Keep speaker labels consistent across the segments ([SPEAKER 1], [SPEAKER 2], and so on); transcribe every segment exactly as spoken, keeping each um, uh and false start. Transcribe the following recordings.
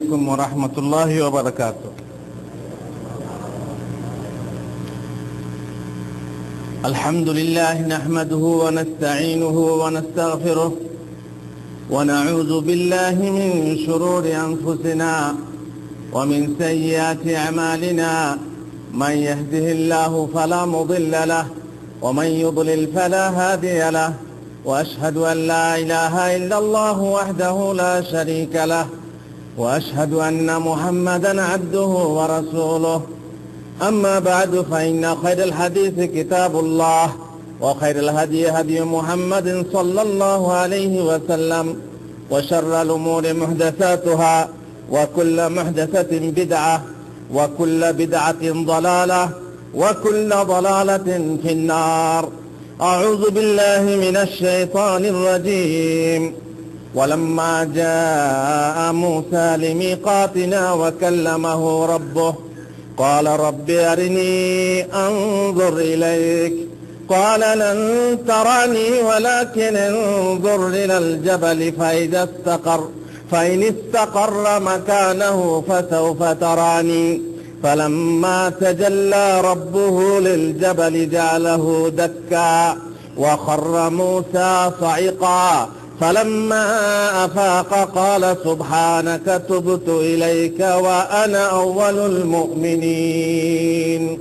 [SPEAKER 1] عليكم ورحمة الله وبركاته. الحمد لله نحمده ونستعينه ونستغفره ونعوذ بالله من شرور أنفسنا ومن سيئات أعمالنا، من يهده الله فلا مضل له ومن يضلل فلا هادي له، وأشهد أن لا إله إلا الله وحده لا شريك له، وأشهد أن محمدا عبده ورسوله. أما بعد، فإن خير الحديث كتاب الله، وخير الهدي هدي محمد صلى الله عليه وسلم، وشر الأمور محدثاتها، وكل محدثة بدعة، وكل بدعة ضلالة، وكل ضلالة في النار. أعوذ بالله من الشيطان الرجيم. ولما جاء موسى لميقاتنا وكلمه ربه قال رب أرني أنظر إليك قال لن تراني ولكن انظر إلى الجبل فإذا استقر فإن استقر مكانه فسوف تراني فلما تجلى ربه للجبل جعله دكا وخر موسى صعقا فلما أفاق قال سبحانك تبت إليك وأنا أول المؤمنين.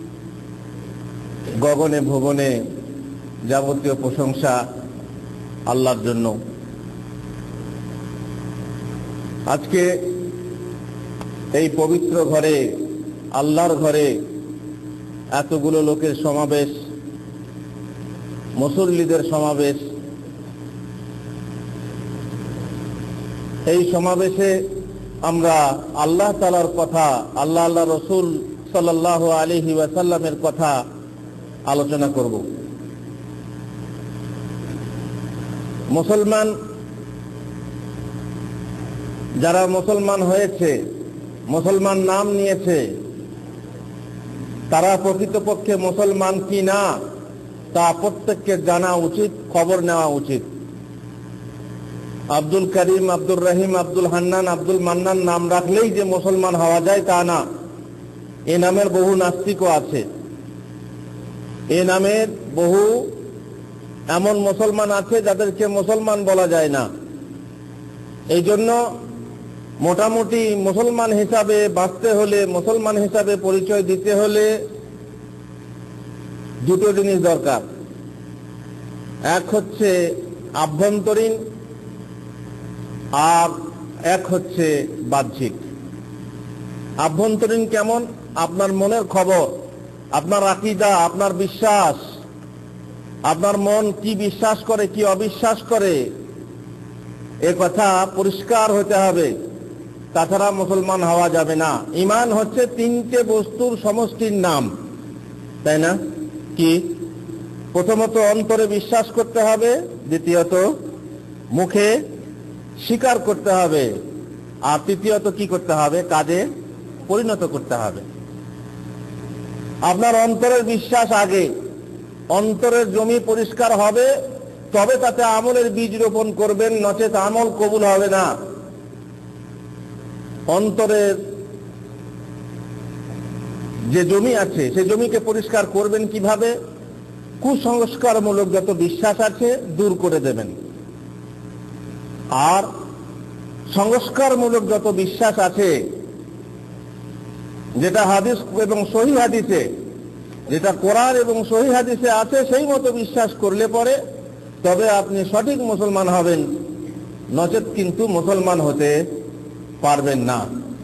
[SPEAKER 1] গগনে ভুবনে যাবতীয় প্রশংসা আল্লাহর জন্য। আজকে এই পবিত্র ঘরে, আল্লাহর ঘরে এতগুলো লোকের সমাবেশ, মুসল্লিদের সমাবেশ, এই সমাবেশে আমরা আল্লাহ তাআলার কথা, আল্লাহ আল্লাহ রসুল সাল্লাল্লাহু আলাইহি ওয়াসাল্লামের কথা আলোচনা করব। মুসলমান যারা মুসলমান হয়েছে, মুসলমান নাম নিয়েছে, তারা প্রকৃতপক্ষে মুসলমান কি না তা প্রত্যেককে জানা উচিত, খবর নেওয়া উচিত। আব্দুল করিম, আব্দুল রহিম, আব্দুল হান্নান, আব্দুল মান্নান নাম রাখলেই যে মুসলমান হওয়া যায় তা না। এ নামের বহু নাস্তিকও আছে। এ নামের বহু এমন মুসলমান আছে যাদেরকে মুসলমান বলা যায় না। এই জন্য মোটামুটি মুসলমান হিসাবে বাঁচতে হলে, মুসলমান হিসাবে পরিচয় দিতে হলে দুটো জিনিস দরকার। এক হচ্ছে আভ্যন্তরীণ, আর এক হচ্ছে বাহ্যিক। আভ্যন্তরীণ কেমন? আপনার মনের খবর, আপনার আকীদা, আপনার বিশ্বাস, আপনার মন কি বিশ্বাস করে, কি অবিশ্বাস করে, এ কথা পরিষ্কার হতে হবে, তাছাড়া মুসলমান হওয়া যাবে না। ঈমান হচ্ছে তিনটে বস্তুর সমষ্টির নাম, তাই না? কি? প্রথমত অন্তরে বিশ্বাস করতে হবে, দ্বিতীয়ত মুখে স্বীকার করতে হবে, আর তৃতীয়ত কি করতে হবে? কাজে পরিণত করতে হবে। আপনার অন্তরের বিশ্বাস আগে, অন্তরের জমি পরিষ্কার হবে, তবে তাতে আমলের বীজ রোপণ করবেন, নচেত আমল কবুল হবে না। অন্তরের যে জমি আছে সে জমিকে পরিষ্কার করবেন কিভাবে? কুসংস্কারমূলক যত বিশ্বাস আছে দূর করে দেবেন, আর সংস্কারমূলক যত বিশ্বাস আছে, যেটা হাদিস এবং সহিহ হাদিসে, যেটা কোরআন এবং সহিহ হাদিসে আছে, সেই মতো বিশ্বাস করলে পরে তবে আপনি সঠিক মুসলমান হবেন, নচেত কিন্তু মুসলমান হতে পারবেন না।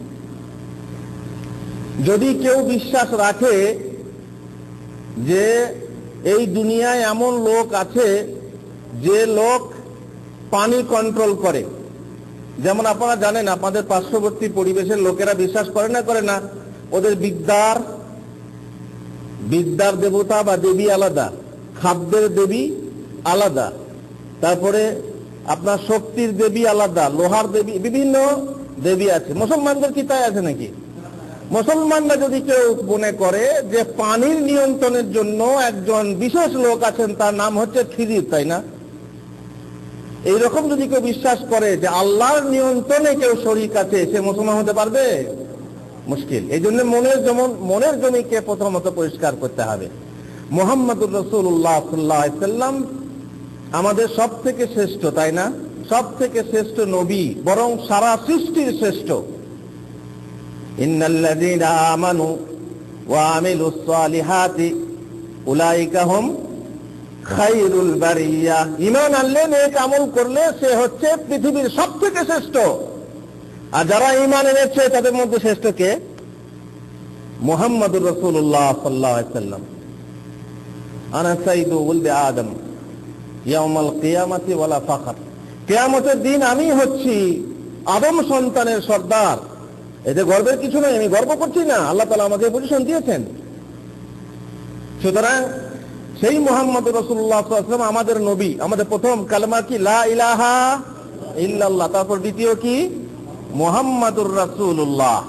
[SPEAKER 1] যদি কেউ বিশ্বাস রাখে যে এই দুনিয়ায় এমন লোক আছে যে লোক পানি কন্ট্রোল করে, যেমন আপনারা জানেন আপনাদের পার্শ্ববর্তী পরিবেশের লোকেরা বিশ্বাস করে না করে না ওদের বিদ্যার বিদ্যার দেবতা বা দেবী আলাদা, খাদ্যের দেবী আলাদা, তারপরে আপনার শক্তির দেবী আলাদা, লোহার দেবী, বিভিন্ন দেবী আছে। মুসলমানদের কি তাই আছে নাকি? মুসলমানরা যদি কেউ মনে করে যে পানির নিয়ন্ত্রণের জন্য একজন বিশেষ লোক আছেন, তার নাম হচ্ছে খিজির, তাই না? এইরকম যদি কেউ বিশ্বাস করে যে আল্লাহর নিয়ন্ত্রণে কেউ শরীক আছে, সে মুসলমান হতে পারবে? মুশকিল। এই জন্য মনের যেমন মনের জমিকে প্রথমত পরিষ্কার করতে হবে। মুহাম্মদুর রাসূলুল্লাহ সাল্লাল্লাহু আলাইহি ওয়াসাল্লাম আমাদের সব থেকে শ্রেষ্ঠ, তাই না? সব থেকে শ্রেষ্ঠ নবী, বরং সারা সৃষ্টির শ্রেষ্ঠ। ইন্নাল্লাযীনা আমানু ওয়া আমিলুস সালিহাতি উলাইকা হুম খায়রুল বারিয়া। ঈমান আনলে, নেক আমল করলে সে হচ্ছে পৃথিবীর সব থেকে শ্রেষ্ঠ। আর যারা ঈমান এনেছে তাদের মধ্যে শ্রেষ্ঠ কে? মুহাম্মদুর রাসূলুল্লাহ সাল্লাল্লাহু আলাইহি ওয়াসাল্লাম। আনা সাইয়্যিদু ওয়ালদি আদম ইয়াউমাল কিয়ামাতি ওয়ালা ফাখর। কিয়ামতের দিন আমি হচ্ছি আদম সন্তানের সর্দার। এতে গর্বের কিছু নয়, আমি গর্ব করছি না, আল্লাহ তাআলা আমাকে পজিশন দিয়েছেন। সুতরাং সেই মুহাম্মদুর রাসূলুল্লাহ সাল্লাল্লাহু আলাইহি ওয়াসাল্লাম আমাদের নবী। আমাদের প্রথম কালেমা কি? লা ইলাহা ইল্লাল্লাহ। তারপর দ্বিতীয় কি? মুহাম্মাদুর রাসূলুল্লাহ।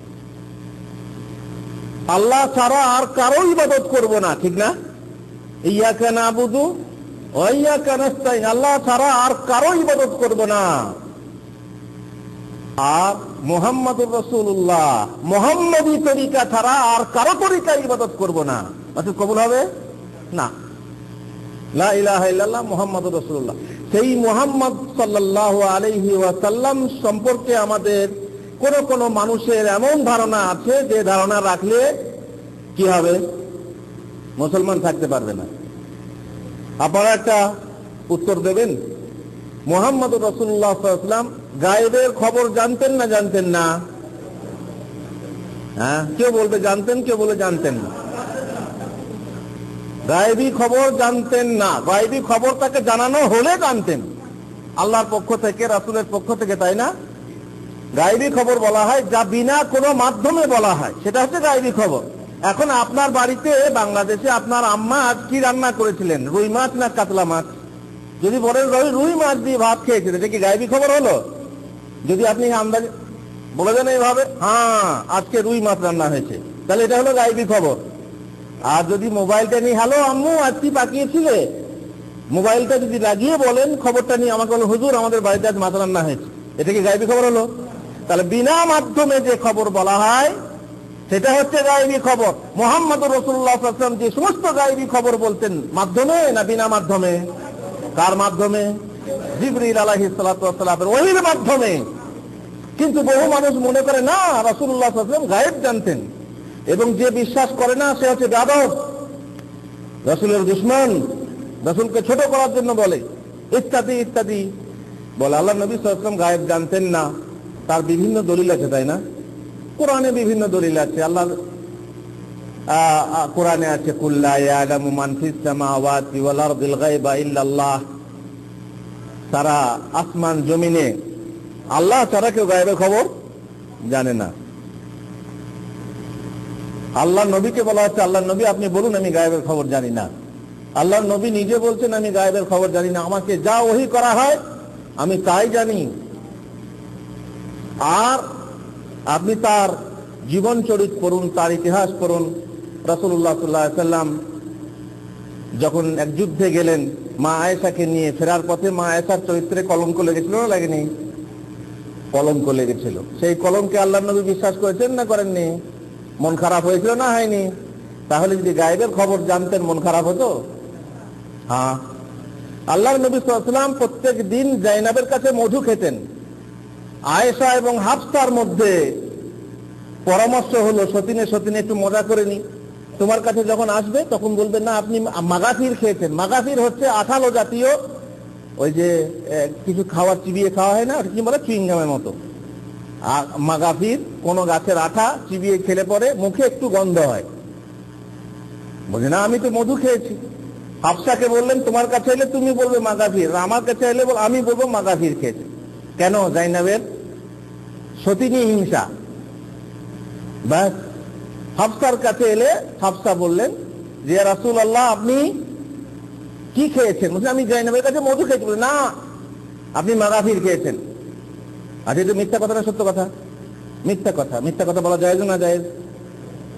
[SPEAKER 1] আল্লাহ ছাড়া আর কারো ইবাদত করব না, ঠিক না? ইয়াকা নাবুদু ওয়া ইয়াকা নাস্তাইন। আল্লাহ ছাড়া আর কারো ইবাদত করব না। আর মুহাম্মাদুর রাসূলুল্লাহ, মুহাম্মদী তরিকা ছাড়া আর কারো তরিকা ইবাদত করব না। আচ্ছা, কবুল হবে না? লা ইলাহা ইল্লাল্লাহ মুহাম্মাদুর রাসূলুল্লাহ। সেই মুহাম্মদ সাল্লাল্লাহু আলাইহি ওয়াসাল্লাম সম্পর্কে আমাদের কোন কোন মানুষের এমন ধারণা আছে যে ধারণা রাখলে কি হবে? মুসলমান থাকতে পারবে না। আপনারা একটা উত্তর দেবেন। মুহাম্মদুর রাসূলুল্লাহ সাল্লাল্লাহু আলাইহি ওয়াসাল্লাম গায়েবের খবর জানতেন না জানতেন না? হ্যাঁ, কেউ বলবে জানতেন, কেউ বলে জানতেন না। গায়েবী খবর জানতেন না। গায়েবী খবর তাকে জানানো হলে জানতেন, আল্লাহর পক্ষ থেকে, রাসূলের পক্ষ থেকে, তাই না? গায়েবী খবর বলা হয় যা বিনা কোনো মাধ্যমে বলা হয়, সেটা হচ্ছে গায়েবী খবর। এখন আপনার বাড়িতে বাংলাদেশে আপনার আম্মা আজ কি রান্না করেছিলেন? রুই মাছ না কাতলা মাছ? যদি বলেন রুই মাছ দিয়ে ভাত খেয়েছিলেন, এটা কি গায়েবী খবর হলো? যদি আপনি আন্দাজ বলে দেন এইভাবে, হ্যাঁ আজকে রুই মাছ রান্না হয়েছে, তাহলে এটা হলো গায়েবী খবর। আর যদি মোবাইলটা নিয়ে, হ্যালো আম্মু আজ কি পাকিয়েছিলে, মোবাইলটা যদি লাগিয়ে বলেন, খবরটা নিয়ে আমাকে বলেন হুজুর আমাদের বাড়িতে আজ মাছ রান্না হয়েছে, এটা কি গায়েবী খবর হলো? তাহলে বিনা মাধ্যমে যে খবর বলা হয় সেটা হচ্ছে গায়েবী খবর। মুহাম্মদুর রাসূলুল্লাহ সাল্লাল্লাহু আলাইহি ওয়াসাল্লাম যে সমস্ত গায়েবী খবর বলতেন, মাধ্যমে না বিনা মাধ্যমে? কার মাধ্যমে? জিবরিল আলাইহিস সালাতু ওয়াস সালামের ওহীর মাধ্যমে। কিন্তু বহু মানুষ মনে করে না, রাসূলুল্লাহ সাল্লাল্লাহু আলাইহি ওয়াসাল্লাম গায়েব জানতেন। এবং যে বিশ্বাস করে না সে হচ্ছে গাদব, রাসূলের দুশমন, রাসূলকে ছোট করার জন্য বলে, ইত্যাদি ইত্যাদি বলে। আল্লাহ নবী সাল্লাল্লাহু আলাইহি ওয়াসাল্লাম গায়েব জানতেন না, তার বিভিন্ন দলিল আছে, তাই না? কোরআনে বিভিন্ন দলিল আছে। আল্লাহ কোরআনে আছে কুল্লা ইয়ালামু মান ফিস সামাওয়াতি ওয়াল আরদিল গায়বা ইল্লাল্লাহ। সারা আসমান জমিনে আল্লাহ ছাড়া কেউ গায়েবের খবর জানে না। আল্লাহ নবীকে বলা হচ্ছে, আল্লাহ নবী আপনি বলুন আমি গায়েবের খবর জানি না। আল্লাহ নবী নিজে বলছেন আমি গায়েবের খবর জানি না, আমাকে যা ওহী করা হয় আমি তাই জানি। আর আপনি তার জীবন চরিত পড়ুন, তার ইতিহাস পড়ুন। রাসূলুল্লাহ সাল্লাল্লাহু আলাইহি ওয়াসাল্লাম যখন এক যুদ্ধে গেলেন মা আয়েশাকে নিয়ে, ফেরার পথে মা আয়েশার চরিত্রে কলঙ্ক লেগেছিল না লাগেনি? কলঙ্ক লেগেছিল। সেই কলঙ্কে আল্লাহ নবী বিশ্বাস করেছেন না করেননি? মন খারাপ হয়েছিল না হয়নি? তাহলে যদি গায়েবের খবর জানতেন মন খারাপ হতো? হ্যাঁ। আল্লাহর নবী সাল্লাল্লাহু আলাইহি ওয়াসাল্লাম প্রত্যেক দিন জাইনাবের কাছে মধু খেতেন। আয়েশা এবং হাফসার মধ্যে পরামর্শ হলো, সতীনে সতীনে একটু মজা করে নি, তোমার কাছে যখন আসবে তখন বলবেন না আপনি মাগাফির খেয়েছেন। মাগাফির হচ্ছে আঠালো জাতীয়, ওই যে কিছু খাওয়ার চিবিয়ে খাওয়া হয় না, কি বলে চুইংগামের মতো। আর মাগাফির কোন গাছের আঠা চিবিয়ে খেলে পরে মুখে একটু গন্ধ হয়। বলে না আমি তো মধু খেয়েছি। হাফসাকে বললেন তোমার কাছে এলে তুমি বলবে মাগাফির, আমার কাছে এলে আমি বলবো মাগাফির খেয়েছে। কেন? জাইনাবের সতীনী হিংসা। ব্যাস, হাফসার কাছে এলে হাফসা বললেন যে রাসূলুল্লাহ আপনি কি খেয়েছেন? বলছেন আমি জাইনাবের কাছে মধু খেয়েছি। বলে না আপনি মাগাফির খেয়েছেন। আজ এটা মিথ্যা কথা না সত্য কথা? মিথ্যা কথা। মিথ্যা কথা বলা জায়েজ না জায়েজ?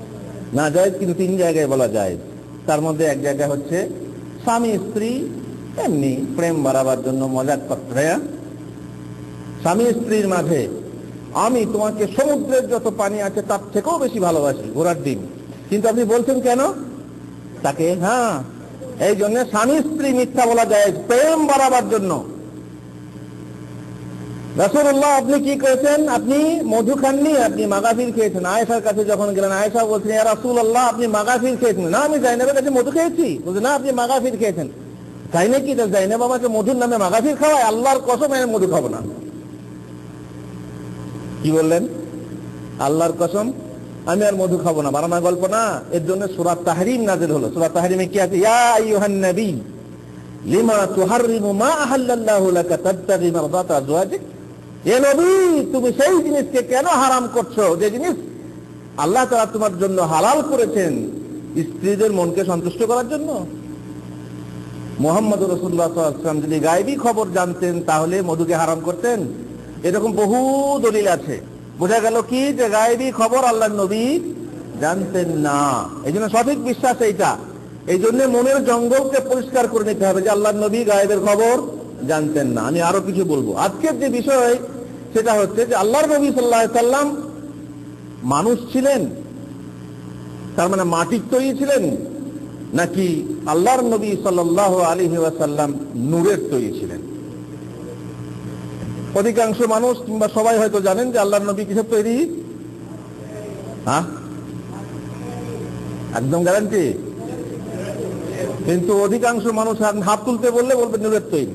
[SPEAKER 1] না জায়েজ, কিন্তু তিন জায়গায় বলা জায়েজ। তার মধ্যে এক জায়গা হচ্ছে স্বামী স্ত্রী এমনি প্রেম বাড়াবার জন্য মজাক করতে। স্বামী স্ত্রীর মাঝে আমি তোমাকে সমুদ্রের যত পানি আছে তার থেকেও বেশি ভালোবাসি, ঘোড়ার ডিম। কিন্তু আপনি বলছেন কেন তাকে? হ্যাঁ, এই জন্য স্বামী স্ত্রী মিথ্যা বলা যায় প্রেম বাড়াবার জন্য। রাসূলুল্লাহ আপনি কি করেছেন? আপনি মধু খাননি, আপনি মাগাফির খেয়েছেন। আয়েশার কাছে যখন গেলেন, আয়েশা বলছেন, ইয়া রাসূলুল্লাহ আপনি মাগাফির খেয়েছেন। না, আমি জাইনাবের কাছে মধু খেয়েছি। বলছে না, আপনি মাগাফির খেয়েছেন। তাই নাকি? জাইনাব আমাকে মধুর নামে মাগাফির খাওয়ায়? আল্লাহর কসম আমি মধু খাবো না। কি বললেন? আল্লাহর কসম আমি আর মধু খাবো না। বানানা গল্প না। এর জন্য সূরা তাহরিম নাযিল হলো। সূরা তাহরিমে কি আছে? ইয়া আইয়ুহান নবী লিমা তুহাররিমু মা আহাল্লাল্লাহু লাকা তাবতাগি মারদাতা আজওয়াজিক। এ নবী, তুমি সেই জিনিসকে কেন হারাম করছো যে জিনিস আল্লাহ তাআলা তোমার জন্য হালাল করেছেন স্ত্রীদের মনকে সন্তুষ্ট করার জন্য। মুহাম্মদ রাসূলুল্লাহ সাল্লাল্লাহু আলাইহি ওয়াসাল্লাম যদি গায়বী খবর জানতেন তাহলে মধুকে হারাম করতেন? এরকম বহু দলিল আছে। বোঝা গেল কি যে গায়বী খবর আল্লাহর নবী জানতেন না। এই জন্য সঠিক বিশ্বাস এইটা। এই জন্য মনের জঙ্গলকে পরিষ্কার করে নিতে হবে যে আল্লাহর নবী গায়বের খবর জানতেন না। আমি আরো কিছু বলবো। আজকের যে বিষয় সেটা হচ্ছে যে আল্লাহর নবী সাল্লাল্লাহু আলাইহি সাল্লাম মানুষ ছিলেন, তার মানে মাটির তৈরি ছিলেন, নাকি আল্লাহর নবী সাল্লাল্লাহু আলাইহি ওয়াসাল্লাম নূরের তৈরি ছিলেন? অধিকাংশ মানুষ কিংবা সবাই হয়তো জানেন যে আল্লাহর নবী কিসের তৈরি? হ্যাঁ, একদম গ্যারান্টি। কিন্তু অধিকাংশ মানুষ হাত তুলতে বললে বলবে নূরের তৈরি।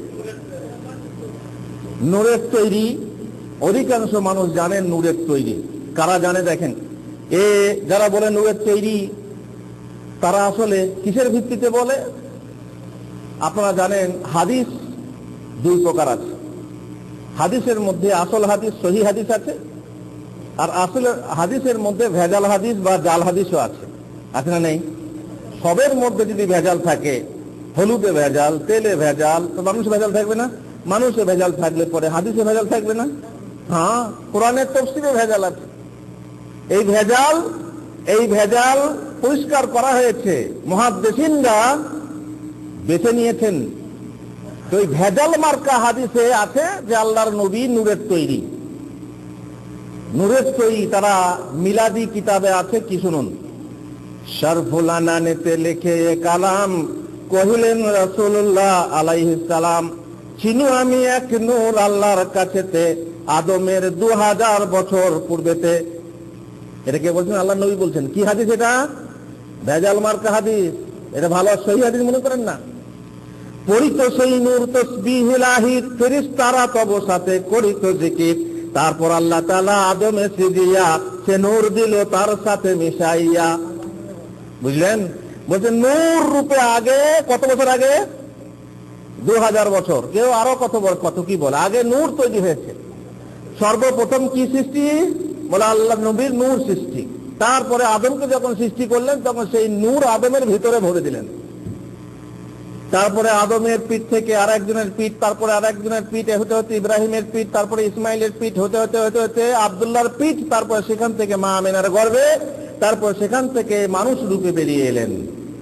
[SPEAKER 1] নূরের তৈরি অধিকাংশ মানুষ জানেন নূরের তৈরি। কারা জানে দেখেন, এ যারা বলে নূরের তৈরি তারা আসলে কিসের ভিত্তিতে বলে? আপনারা জানেন হাদিস দুই প্রকার আছে। হাদিসের মধ্যে আসল হাদিস, সহিহ হাদিস আছে, আর আসল হাদিসের মধ্যে ভেজাল হাদিস বা জাল হাদিসও আছে। আছে না নেই? সবের মধ্যে যদি ভেজাল থাকে, হলুদে ভেজাল, তেলে ভেজাল, তো মানুষ ভেজাল থাকবে না? মানুষে ভেজাল থাকলে পরে হাদিসে ভেজাল থাকবে না? হ্যাঁ, কোরআনের তাফসীরে ভেজাল আছে। এই ভেজাল এই ভেজাল পরিষ্কার করা হয়েছে, মুহাদ্দিসিনরা বেছে নিয়েছেন। তো এই ভেজাল মার্কা হাদিসে আছে যে আল্লাহর নবী নূরের তৈরি। নূরের তৈরি তারা মিলাদি কিতাবে আছে। কি শুনুন, শরফুল আনানেতে লেখে এ কালাম কহিলেন রাসূলুল্লাহ আলাইহিস সালাম, চিনু আমি এক নূর আল্লাহর কাছেতে আদমের দু হাজার বছর পূর্বেতে। এটা কে বলছেন? আল্লাহ নবী বলছেন। কি হাদিস এটা? ভেজাল মার্কা হাদিস। এটা ভালো সহিহ হাদিস মনে করেন না? পড়িত সেই নূর তসবিহ ইলাহির ফেরেশতারা তব সাথে করিত জিকির। তারপর আল্লাহ তাআলা আদমে সিজিয়া সে নূর দিল তার সাথে মিশাইয়া। বুঝলেন? বলছেন নূর রূপে আগে কত বছর আগে? দু হাজার বছর। কেউ আরো কত কত কি বলে, আগে নূর তৈরি হয়েছে। সর্বপ্রথম কি সৃষ্টি? বলে আল্লাহ নবীর নূর সৃষ্টি। তারপরে আদমকে যখন সৃষ্টি করলেন তখন সেই নূর আদমের ভিতরে ভরে দিলেন। তারপরে আদমের পিঠ থেকে আর একজনের পিঠ, তারপরে আর একজনের পিঠ হতে হতে ইব্রাহিমের পিঠ, তারপরে ইসমাইলের পিঠ হতে হতে হতে হতে আব্দুল্লাহর পিঠ, তারপরে সেখান থেকে মা আমিনার গর্ভে, তারপর সেখান থেকে মানুষ রূপে বেরিয়ে এলেন।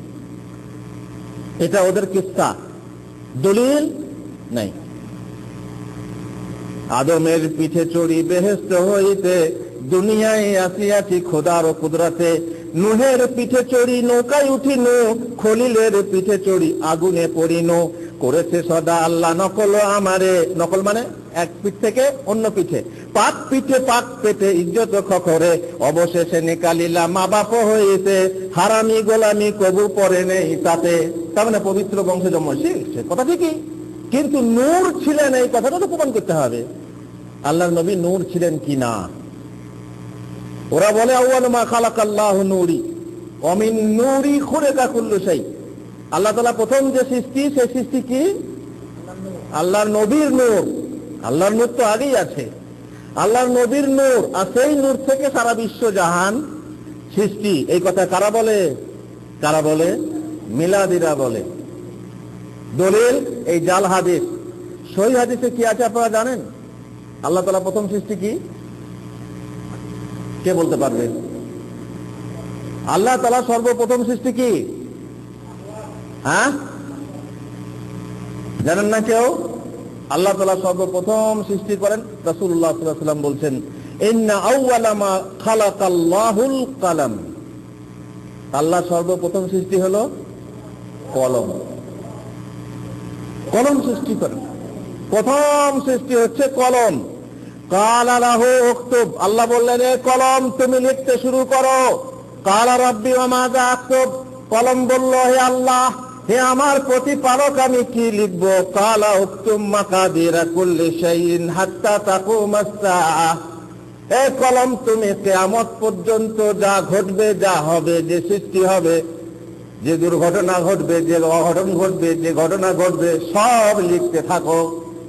[SPEAKER 1] এটা ওদের কিস্সা, দলিল নাই। আদমের পিঠে চড়ি বেহেশত হইতে দুনিয়ায় আসিয়াছি খোদার কুদরতে। নুহের পিঠে চড়ি নৌকায় উঠিনু, খলিলের পিঠে চড়ি আগুনে পড়িনু। করেছে সদা আল্লাহ নকল আমারে। নকল মানে এক পিঠ থেকে অন্য পিঠে, পাক পিঠে পাক পেটে ইজ্জত খখরে। অবশেষে নিকালিলা মা বাপ হইতে, হারামি গোলামি কবু পরে নেই তাতে। তার মানে পবিত্র বংশে জন্মেছে, কথা ঠিকই, কিন্তু নূর ছিলেন এই কথাটা তো প্রমাণ করতে হবে আল্লাহর নবী নূর ছিলেন কি না। ওরা বলে আউয়ালু মা খালাকাল্লাহু নূরি ওয়া মিন নূরি খুলিকা কুল্লু শাই। আল্লাহ তাআলা প্রথম যে সৃষ্টি, সেই সৃষ্টি কি? আল্লাহর নবীর নূর। আল্লাহর নূর তো আগেই আছে, আল্লাহর নবীর নূর, আর সেই নূর থেকে সারা বিশ্ব জাহান সৃষ্টি। এই কথা কারা বলে? কারা বলে? মিলাদিরা বলে। দলিল এই জাল হাদিস। সহিহ হাদিসে কি আছে আপনারা জানেন? আল্লাহ তাআলা প্রথম সৃষ্টি কি? কে বলতে পারবে? আল্লাহ তাআলা সর্বপ্রথম সৃষ্টি কি? হ্যাঁ, জানেন না কেউ? আল্লাহ তাআলা সর্বপ্রথম সৃষ্টি করেন, রাসূলুল্লাহ সাল্লাল্লাহু আলাইহি ওয়াসাল্লাম বলছেন ইন্না আউওয়ালা মা খালাকাল্লাহুল কালাম। আল্লাহ সর্বপ্রথম সৃষ্টি হলো কলম। কলম সৃষ্টি করেন, প্রথম সৃষ্টি হচ্ছে কলম। কালা লাহু উকতুব, আল্লাহ বললেন এ কলম তুমি লিখতে শুরু করো। কালা রাব্বি ওয়া মাযা আকতুব, কলম বলল হে আল্লাহ, হে আমার প্রতিপালক আমি কি লিখব? কালা উকতুব মাকাদিরা কুল্লি শাইইন হাত্তা তাকুমাস সাআহ, এ কলম তুমি কিয়ামত পর্যন্ত যা ঘটবে, যা হবে, যে সৃষ্টি হবে, যে দুর্ঘটনা ঘটবে, যে অঘটন ঘটবে, যে ঘটনা ঘটবে, সব লিখতে থাকো।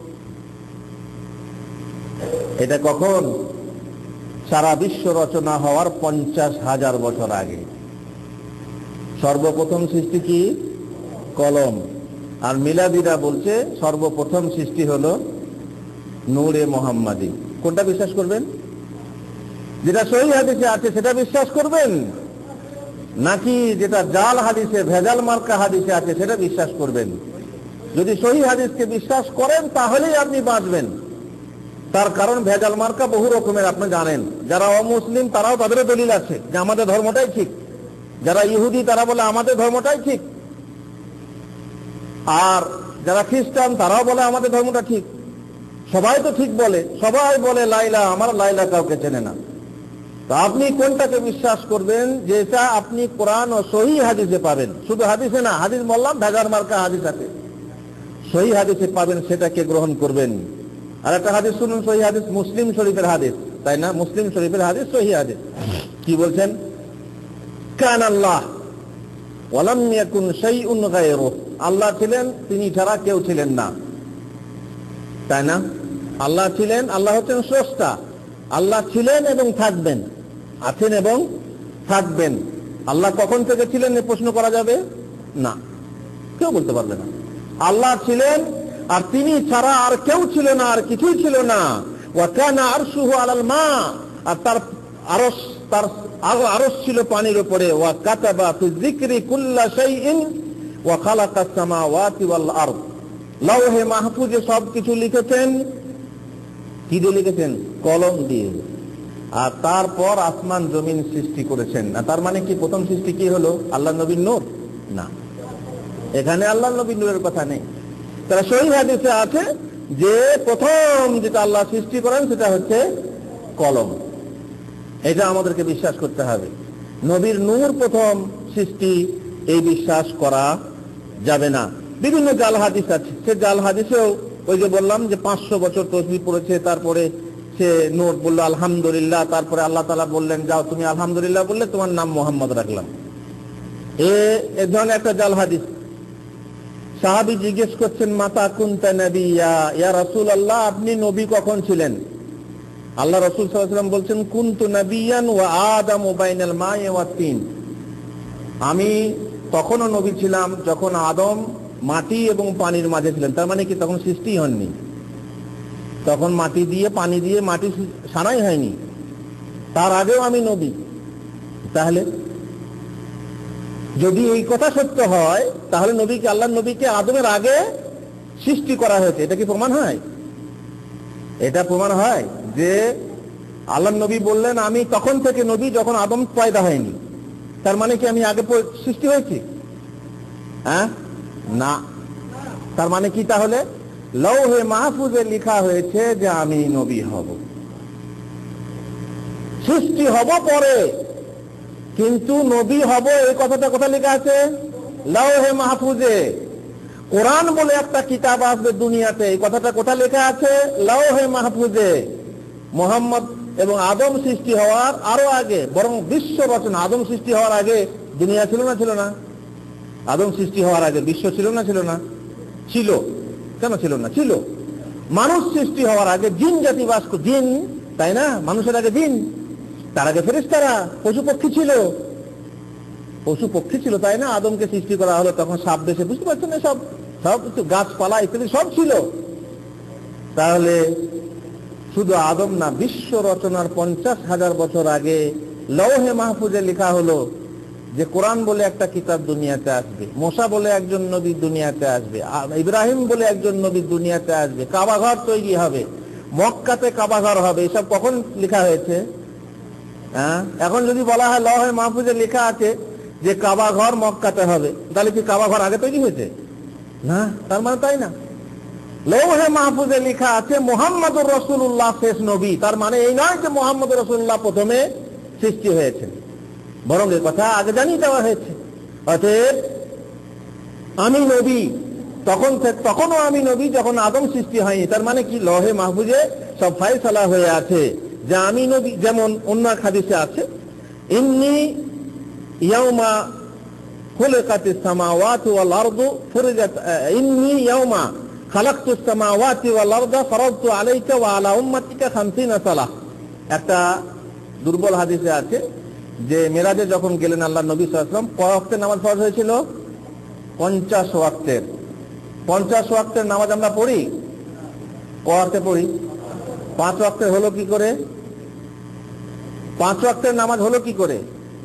[SPEAKER 1] এটা কখন? সারা বিশ্ব রচনা হওয়ার পঞ্চাশ হাজার বছর আগে সর্বপ্রথম সৃষ্টি কি? কলম। আর মিলাদিরা বলছে সর্বপ্রথম সৃষ্টি হলো নূরে মুহাম্মাদি। কোনটা বিশ্বাস করবেন? যেটা সহিহ হাদিসে আছে সেটা বিশ্বাস করবেন, নাকি যেটা জাল হাদিসে, ভেজাল মার্কা হাদিসে আছে সেটা বিশ্বাস করবেন? যদি সহিহ হাদিসকে বিশ্বাস করেন তাহলেই আপনি বাঁচবেন। তার কারণ ভেজাল মার্কা বহু রকমের, আপনি জানেন। যারা অমুসলিম তারাও তাদের দলিল আছে যে আমাদের ধর্মটাই ঠিক, যারা ইহুদি তারা বলে আমাদের ধর্মটাই ঠিক, আর যারা খ্রিস্টান তারাও বলে আমাদের ধর্মটা ঠিক। সবাই তো ঠিক বলে, সবাই বলে লাইলা, আমার লাইলা কাউকে চেনে না। তো আপনি কোনটাকে বিশ্বাস করবেন? যেটা আপনি কোরআন ও সহিহ হাদিসে পাবেন, শুধু হাদিসে না, হাদিস বললাম ভেজাল মার্কা হাদিস আছে, সহিহ হাদিসে পাবেন, সেটাকে গ্রহণ করবেন। আর একটা হাদিস শুনুন, সহিহ হাদিস, মুসলিম শরীফের হাদিস, তাই না? মুসলিম শরীফের হাদিস, সহিহ হাদিস। কি বলছেন? কান আল্লাহ ওয়া লাম ইয়াকুন শাইউন গায়রুহু, আল্লাহ ছিলেন, তিনি ছাড়া কেউ ছিলেন না, তাই না? আল্লাহ ছিলেন, আল্লাহ হচ্ছেন স্রষ্টা, আল্লাহ ছিলেন এবং থাকবেন, আছেন এবং থাকবেন। আল্লাহ কখন থেকে ছিলেন এ প্রশ্ন করা যাবে না, কেউ বলতে পারবে না। আল্লাহ ছিলেন, আর তিনি ছাড়া আর কেউ ছিল না, আর কিছুই ছিল না। ওয়া কানা আরশুহু আলাল মা, আর তার আরশ, তার আরশ ছিল পানির উপরে। ওয়া কাতাবা ফি যিকরি কুল্লা শাইইন ওয়া খালাকাস সামাওয়াতি ওয়াল আরদ, লাওহে মাহফুজে সব কিছু লিখেছেন। কি দিয়ে লিখেছেন? কলম দিয়ে। আর তারপর আসমান জমিন সৃষ্টি করেছেন। না, তার মানে কি প্রথম সৃষ্টি কি হলো? আল্লাহ নবীর নূর? না, এখানে আল্লাহ নবীর নূরের কথা নেই। তারা সহিহ হাদিসে আছে যে প্রথম যেটা আল্লাহ সৃষ্টি করেন সেটা হচ্ছে কলম। এটা আমাদেরকে বিশ্বাস করতে হবে। নবীর নূর প্রথম সৃষ্টি, এই বিশ্বাস করা যাবে না। বিভিন্ন জাল হাদিস আছে, সে জাল হাদিসেও ওই যে বললাম যে পাঁচশো বছর তসবিহ পড়েছে, তারপরে সে নূর বললো আলহামদুলিল্লাহ, তারপরে আল্লাহ তাআলা বললেন যাও তুমি আলহামদুলিল্লাহ বললে, তোমার নাম মোহাম্মদ রাখলাম। এ ধরনের একটা জাল হাদিস। সাহাবী জিজ্ঞেস করছেন মাতা কুনতা নবিয়্যা, ইয়া রাসূলুল্লাহ আপনি নবী কখন ছিলেন? আল্লাহ রাসূল সাল্লাল্লাহু আলাইহি ওয়াসাল্লাম বলছেন কুনতু নাবিয়ান ওয়া আদামু বাইনাল মা'i ওয়াত তিন, আমি তখনও নবী ছিলাম যখন আদম মাটি এবং পানির মাঝে ছিলেন। তার মানে কি তখন সৃষ্টি হননি, তখন মাটি দিয়ে পানি দিয়ে মাটি সানাই হয়নি, তার আগেও আমি নবী। তাহলে যদি এই কথা সত্য হয় তাহলে নবীকে, আল্লাহ নবীকে আদমের আগে সৃষ্টি করা হয়েছে, এটা কি প্রমাণ হয়? এটা প্রমাণ হয় যে আল্লাহ নবী বললেন আমি তখন থেকে নবী যখন আদম পয়দা হয়নি। তার মানে কি আমি আগে সৃষ্টি হয়েছি? হ্যাঁ, না। তার মানে কি তাহলে? লৌহে মাহফুজে লেখা হয়েছে যে আমি নবী হব, সৃষ্টি হব পরে, কিন্তু নবী হব এই কথাটা কোথায় লেখা আছে? লৌহে মাহফুজে। কোরআন বলে একটা কিতাব আসবে দুনিয়াতে, এই কথাটা কোথায় লেখা আছে? লৌহে মাহফুজে। মুহাম্মদ এবং আদম সৃষ্টি হওয়ার আরো আগে, বরং বিশ্ব রচনা, আদম সৃষ্টি হওয়ার আগে দুনিয়া ছিল না ছিল না? আদম সৃষ্টি হওয়ার আগে বিশ্ব ছিল না ছিল না? ছিল। কেন ছিল না? ছিল। মানুষ সৃষ্টি হওয়ার আগে জিন জাতি বাস করত, জিন, তাই না? মানুষের আগে জিন, তার আগে ফেরেশতারা, পশু পক্ষী ছিল, পশু পক্ষী ছিল, তাই না? আদমকে সৃষ্টি করা হলো তখন সাপ দেশে, বুঝতে পারছেন, সব সব কিছু গাছপালা ইত্যাদি সব ছিল। তাহলে শুধু আদম না, বিশ্ব রচনার পঞ্চাশ হাজার বছর আগে লৌহে মাহফুজে লেখা হলো যে কোরআন বলে একটা কিতাব দুনিয়াতে আসবে, মুসা বলে একজন নবী দুনিয়াতে আসবে, ইব্রাহিম বলে একজন নবী দুনিয়াতে আসবে, কাবা ঘর তৈরি হবে, মক্কাতে কাবা ঘর হবে, এসব কখন লেখা হয়েছে? হ্যাঁ, এখন যদি বলা হয় লওহে মাহফুজে লেখা আছে যে কাবা ঘর মক্কাতে হবে, তাহলে কি কাবা ঘর আগে তৈরি হয়েছে? না, তার মানে তাই না। লওহে মাহফুজে লেখা আছে মুহাম্মদুর রাসূলুল্লাহ শেষ নবী, তার মানে এই নয় যে মুহাম্মদুর রাসূলুল্লাহ প্রথমে সৃষ্টি হয়েছেন, বরং এর কথা আগে জানিয়ে দেওয়া হয়েছে। অতএব আমি নবী, তখন তখনও আমি নবী যখন আদম সৃষ্টি হয়নি, তার মানে কি লওহে মাহফুজে সব ফায়সালা হয়ে আছে যে আমি নবী। যেমন অন্য হাদিসে আছে, ইন্নী ইয়াউমা খুলিকাতিস সামাওয়াতু ওয়াল আরদু ফুরিজাত, ইন্নী ইয়াউমা খালাকতুস সামাওয়াতি ওয়াল আরদা ফারাদতু আলাইকা ওয়া আলা উম্মাতিকা খামসিনা সালাহ। একটা দুর্বল হাদিসে আছে যে মেরাজে যখন গেলেন আল্লাহ নবী সাল্লাল্লাহু আলাইহি ওয়াসাল্লাম, কয় ওয়াক্তের নামাজ ফরজ হয়েছিল? পঞ্চাশ ওয়াক্তের। পঞ্চাশ ওয়াক্তের নামাজ আমরা পড়ি, কয় ওয়াক্তে পড়ি? পাঁচ ওয়াক্তের হলো কি করে? পাঁচ ওয়াক্তের নামাজ হলো কি করে?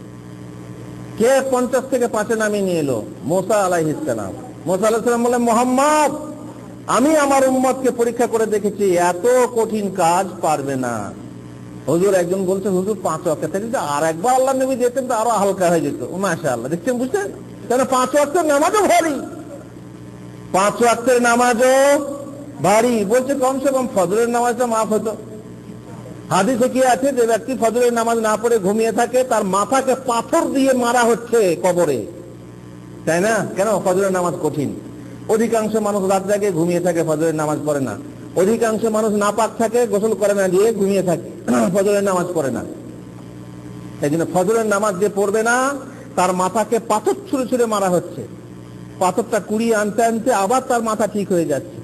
[SPEAKER 1] কে পঞ্চাশ থেকে পাঁচে নামিয়ে নিয়ে এলো? মুসা আলাইহিস সালাম। মুসা আলাইহিস সালাম বললেন, মুহাম্মদ, আমি আমার উম্মতকে পরীক্ষা করে দেখেছি, এত কঠিন কাজ পারবে না। হুজুর একজন বলছে, হুজুর পাঁচ ওয়াক্ত থেকে আর একবার আল্লাহ নবী যেতেন তো আরো হালকা হয়ে যেত। মাশাআল্লাহ, দেখছেন, বুঝছেন কেন? পাঁচ ওয়াক্তের নামাজও ভারী, পাঁচ ওয়াক্তের নামাজও ভারী। বলছে কমসে কম ফজরের নামাজটা মাফ হতো। হাদিসে কি আছে যে ব্যক্তি ফজরের নামাজ না পড়ে ঘুমিয়ে থাকে, তার মাথাকে পাথর দিয়ে মারা হচ্ছে কবরে, তাই না? কেন? ফজরের নামাজ কঠিন। অধিকাংশ মানুষ রাত জাগে ঘুমিয়ে থাকে, ফজরের নামাজ পড়ে না। অধিকাংশ মানুষ নাপাক থাকে, গোসল করে না দিয়ে ঘুমিয়ে থাকে, ফজরের নামাজ পড়ে না। এই জন্য ফজরের নামাজ যে পড়বে না, তার মাথাকে পাথর ছুঁড়ে ছুঁড়ে মারা হচ্ছে। পাথরটা কুড়িয়ে আনতে আনতে আবার তার মাথা ঠিক হয়ে যাচ্ছে।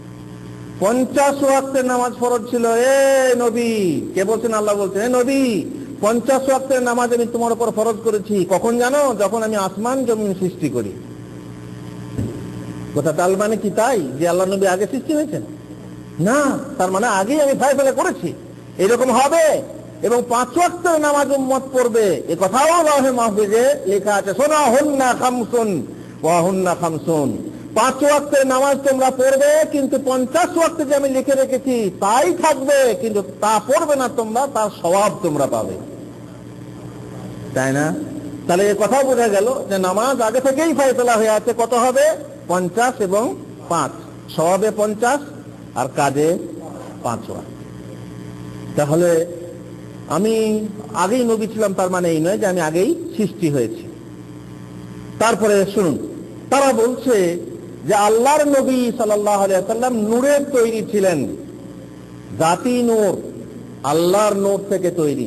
[SPEAKER 1] পঞ্চাশ ওয়াক্তের নামাজ ফরজ ছিল। এ নবী, কে বলছেন? আল্লাহ বলছেন, এ নবী, পঞ্চাশ ওয়াক্তের নামাজ আমি তোমার উপর ফরজ করেছি। কখন জানো? যখন আমি আসমান জমিন সৃষ্টি করি। কথা তার মানে কি তাই যে আল্লাহ নবী আগে সৃষ্টি হয়েছেন? না, তার মানে আগেই আমি ফায়সালা করেছি এরকম হবে, এবং পাঁচ ওয়াক্তের নামাজ উম্মত পড়বে, এ কথাও লওহে মাহফুজে লেখা আছে। শোনা হুন্না খামসুন ওয়া হুন্না খামসুন, পাঁচ ওয়াক্তের নামাজ তোমরা পড়বে, কিন্তু পঞ্চাশ ওয়াক্তে যে আমি লিখে রেখেছি তাই থাকবে, কিন্তু তা পড়বে না তোমরা, তার সওয়াব তোমরা পাবে, তাই না? তাহলে এ কথাও বোঝা গেল যে নামাজ আগে থেকেই ফায়সালা হয়ে আছে। কত হবে? পঞ্চাশ এবং পাঁচ, সওয়াবে পঞ্চাশ আর কাজে পাঁচ ওয়াক্ত। তাহলে আমি আগেই নবী ছিলাম, তার মানে এই নয় যে আমি আগেই সৃষ্টি হয়েছি। তারপরে শুনুন, তারা বলছে যে আল্লাহর নবী সাল্লাল্লাহু আলাইহি ওয়াসাল্লাম নূরের তৈরি ছিলেন, জাতি নূর, আল্লাহর নূর থেকে তৈরি।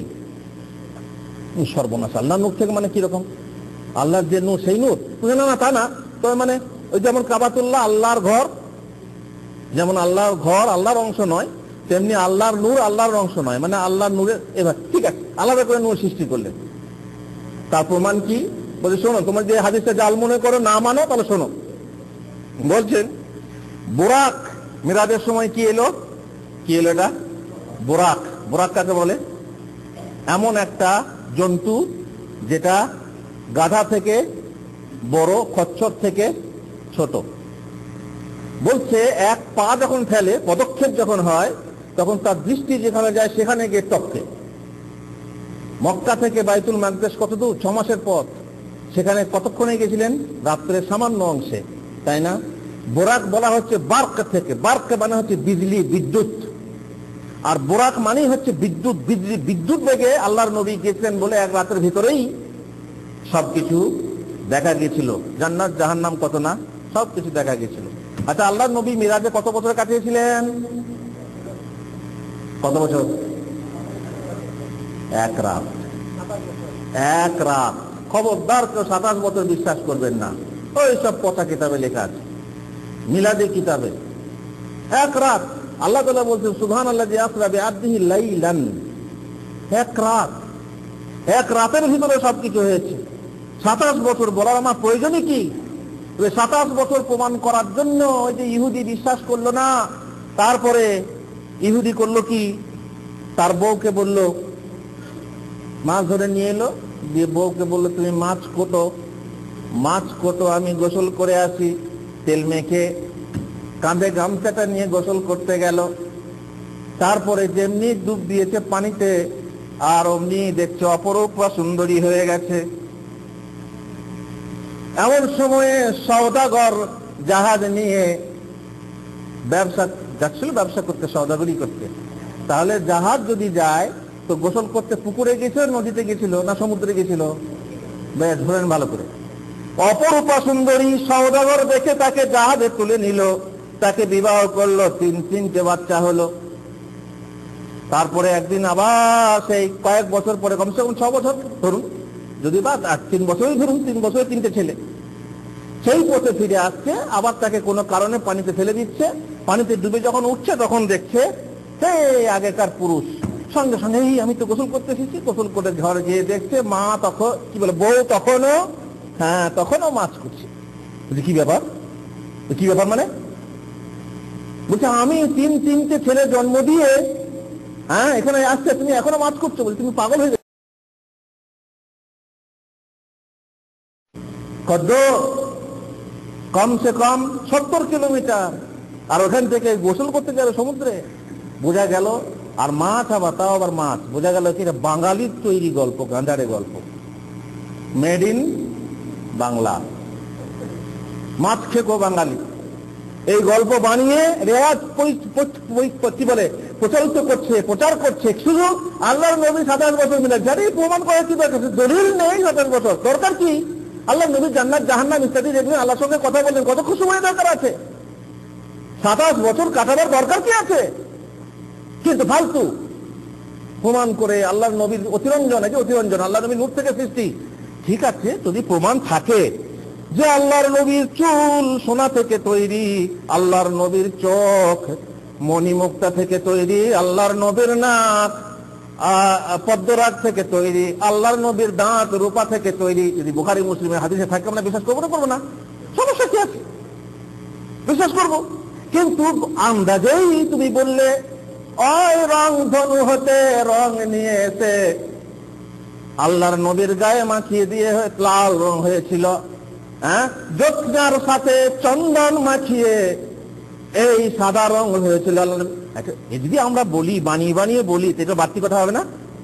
[SPEAKER 1] সর্বনাশ, আল্লাহর নূর থেকে মানে কিরকম? আল্লাহর যে নূর সেই নূর? না না, তা না। তো মানে ওই যেমন কাবাতুল্লাহ আল্লাহর ঘর, যেমন আল্লাহর ঘর আল্লাহর অংশ নয়, তেমনি আল্লাহর নূর আল্লাহর অংশ নয়, মানে আল্লাহর নূরের। এবার ঠিক আছে, আলাদা করে নূর সৃষ্টি করলেন, তার প্রমাণ কি? বলে শোনো, তোমার যে হাদিসটা জাল মনে করো, না মানো, তাহলে শোনো। বলছেন বুরাক মিরাজের সময় কি এলো? কি এলো এটা? বুরাক। বুরাক কাকে বলে? এমন একটা জন্তু যেটা গাধা থেকে বড়, খচ্চর থেকে ছোট। বলছে এক পা যখন ফেলে, পদক্ষেপ যখন হয়, তখন তার দৃষ্টি যেখানে যায় সেখানে গিয়ে টপকে। মক্কা থেকে বাইতুল মাকদেস কত দূর? ছ মাসের পথ। সেখানে কতক্ষণে গেছিলেন? রাত্রের সামান্য অংশে, তাই না? বোরাক বলা হচ্ছে বার্ক থেকে। বার্ক মানে হচ্ছে বিজলি, বিদ্যুৎ। আর বোরাক মানেই হচ্ছে বিদ্যুৎ, বিজলি, বিদ্যুৎ বেগে আল্লাহর নবী গেছিলেন বলে এক রাতের ভিতরেই সবকিছু দেখা গেছিল। জান্নাত জাহান্নাম কত না, সবকিছু দেখা গেছিল। আচ্ছা, আল্লাহর নবী মিরাজে কত বছর কাটিয়েছিলেন? কত বছর? এক রাত। এক রাত। খবরদার কেউ সাতাশ বছর বিশ্বাস করবেন না, ওই সব কথা কিতাবে লেখা আছে, মিলাদে কিতাবে। এক রাত। আল্লাহ তাআলা বলছেন সুবহানাল্লাযী আসরা বিআবদিহি লাইলান। এক রাত, এক রাতের ভিতরে সবকিছু হয়েছে। সাতাশ বছর বলার আমার প্রয়োজনই কি? সাতাশ বছর প্রমাণ করার জন্য ওই যে ইহুদি বিশ্বাস করলো না, তারপরে ইহুদি করলো কি? তার বউকে বলল মাছ ধরে নিয়ে এলো, দিয়ে বউকে বললো তুমি মাছ কোটো, মাছ কোটো, আমি গোসল করে আসি। তেল মেখে কাঁধে গামছাটা নিয়ে গোসল করতে গেল। তারপরে যেমনি ডুব দিয়েছে পানিতে, আর অমনি দেখছে অপরূপা সুন্দরী হয়ে গেছে। এমন সময়ে সওদাগর জাহাজ নিয়ে ব্যবসা যাচ্ছিল, ব্যবসা করতে, সওদাগরি করতে। তাহলে জাহাজ যদি যায় তো গোসল করতে পুকুরে গেছিল, নদীতে গেছিল, না সমুদ্রে গেছিল? বেশ ধরেন ভালো করে। অপরূপা সুন্দরী সওদাগর দেখে তাকে জাহাজে তুলে নিল, তাকে বিবাহ করলো, তিন তিনটে বাচ্চা হলো। তারপরে একদিন আবার সেই কয়েক বছর পরে, কমসে কম ছ বছর ধরুন, যদি বা তিন বছরই ধরুন, তিন বছরে তিনটে ছেলে, সেই পথে ফিরে আসছে। আবার তাকে কোনো কারণে পানিতে ফেলে দিচ্ছে। পানিতে ডুবে যখন উঠছে তখন দেখছে সেই আগেকার পুরুষ। সঙ্গে সঙ্গে এই আমি তো গোসল করতে এসেছি, গোসল করে ঘরে গিয়ে দেখছে মা তখন কি বলে, বউ তখনও, হ্যাঁ তখনও মাছ করছে। কি ব্যাপার, কি ব্যাপার মানে? বলছে আমি তিন তিনটে ছেলে জন্ম দিয়ে হ্যাঁ এখানে আসছে, তুমি এখনো মাছ করছো? বলছে তুমি পাগল হয়ে গেছো। কত কমসে কম সত্তর কিলোমিটার, আর ওখান থেকে গোসল করতে যাবে সমুদ্রে। বোঝা গেল, আর মাছ আবার, তাও আবার মাছ, বোঝা গেল কি বাঙালির তৈরি গল্প, গাঁজারে গল্প, মেড ইন বাংলা, মাছ খেকো বাঙালি। এই গল্প বানিয়ে রেওয়াজ কি বলে প্রচলিত করছে, প্রচার করছে। শুধু আল্লাহর নবী সাতাশ বছর মিলে যারা প্রমাণ করে কি দরকার, দলিল নেই সাতাশ বছর, দরকার কি? আল্লাহ নবী জান্নাত জাহান্নাম ইত্যাদি দেখবেন, আল্লাহর সঙ্গে কথা বললেন, কত খুশি হয়ে দরকার আছে? সাতাশ বছর কাটাবার দরকার কি আছে? কিন্তু ফালতু প্রমাণ করে আল্লাহর নবীর অতিরঞ্জন, এই যে অতিরঞ্জন, আল্লাহ নবী নূর থেকে সৃষ্টি, ঠিক আছে যদি প্রমাণ থাকে যে আল্লাহর নবীর চুল সোনা থেকে তৈরি, আল্লাহর নবীর চোখ মণিমুক্তা থেকে তৈরি, আল্লাহর নবীর নাক পদ্মরাগ থেকে তৈরি, আল্লাহর নবীর দাঁত রূপা থেকে তৈরি, যদি বুখারী মুসলিমের হাদিসে থাকে আমরা বিশ্বাস করবো না করবো না? সমস্যা কি আছে? বিশ্বাস করবো। কিন্তু আন্দাজেই তুমি বললে ওই রং ধনু হতে রং নিয়ে এসে আল্লাহর নবীর গায়ে মাখিয়ে দিয়ে লাল রং হয়েছিল, হ্যাঁ জ্যোৎস্নার সাথে চন্দন মাখিয়ে এই সাদা রং হয়েছিল। যদি আমরা বলি, বানিয়ে বানিয়ে বলি, এটা বাড়তি কথা হবে না?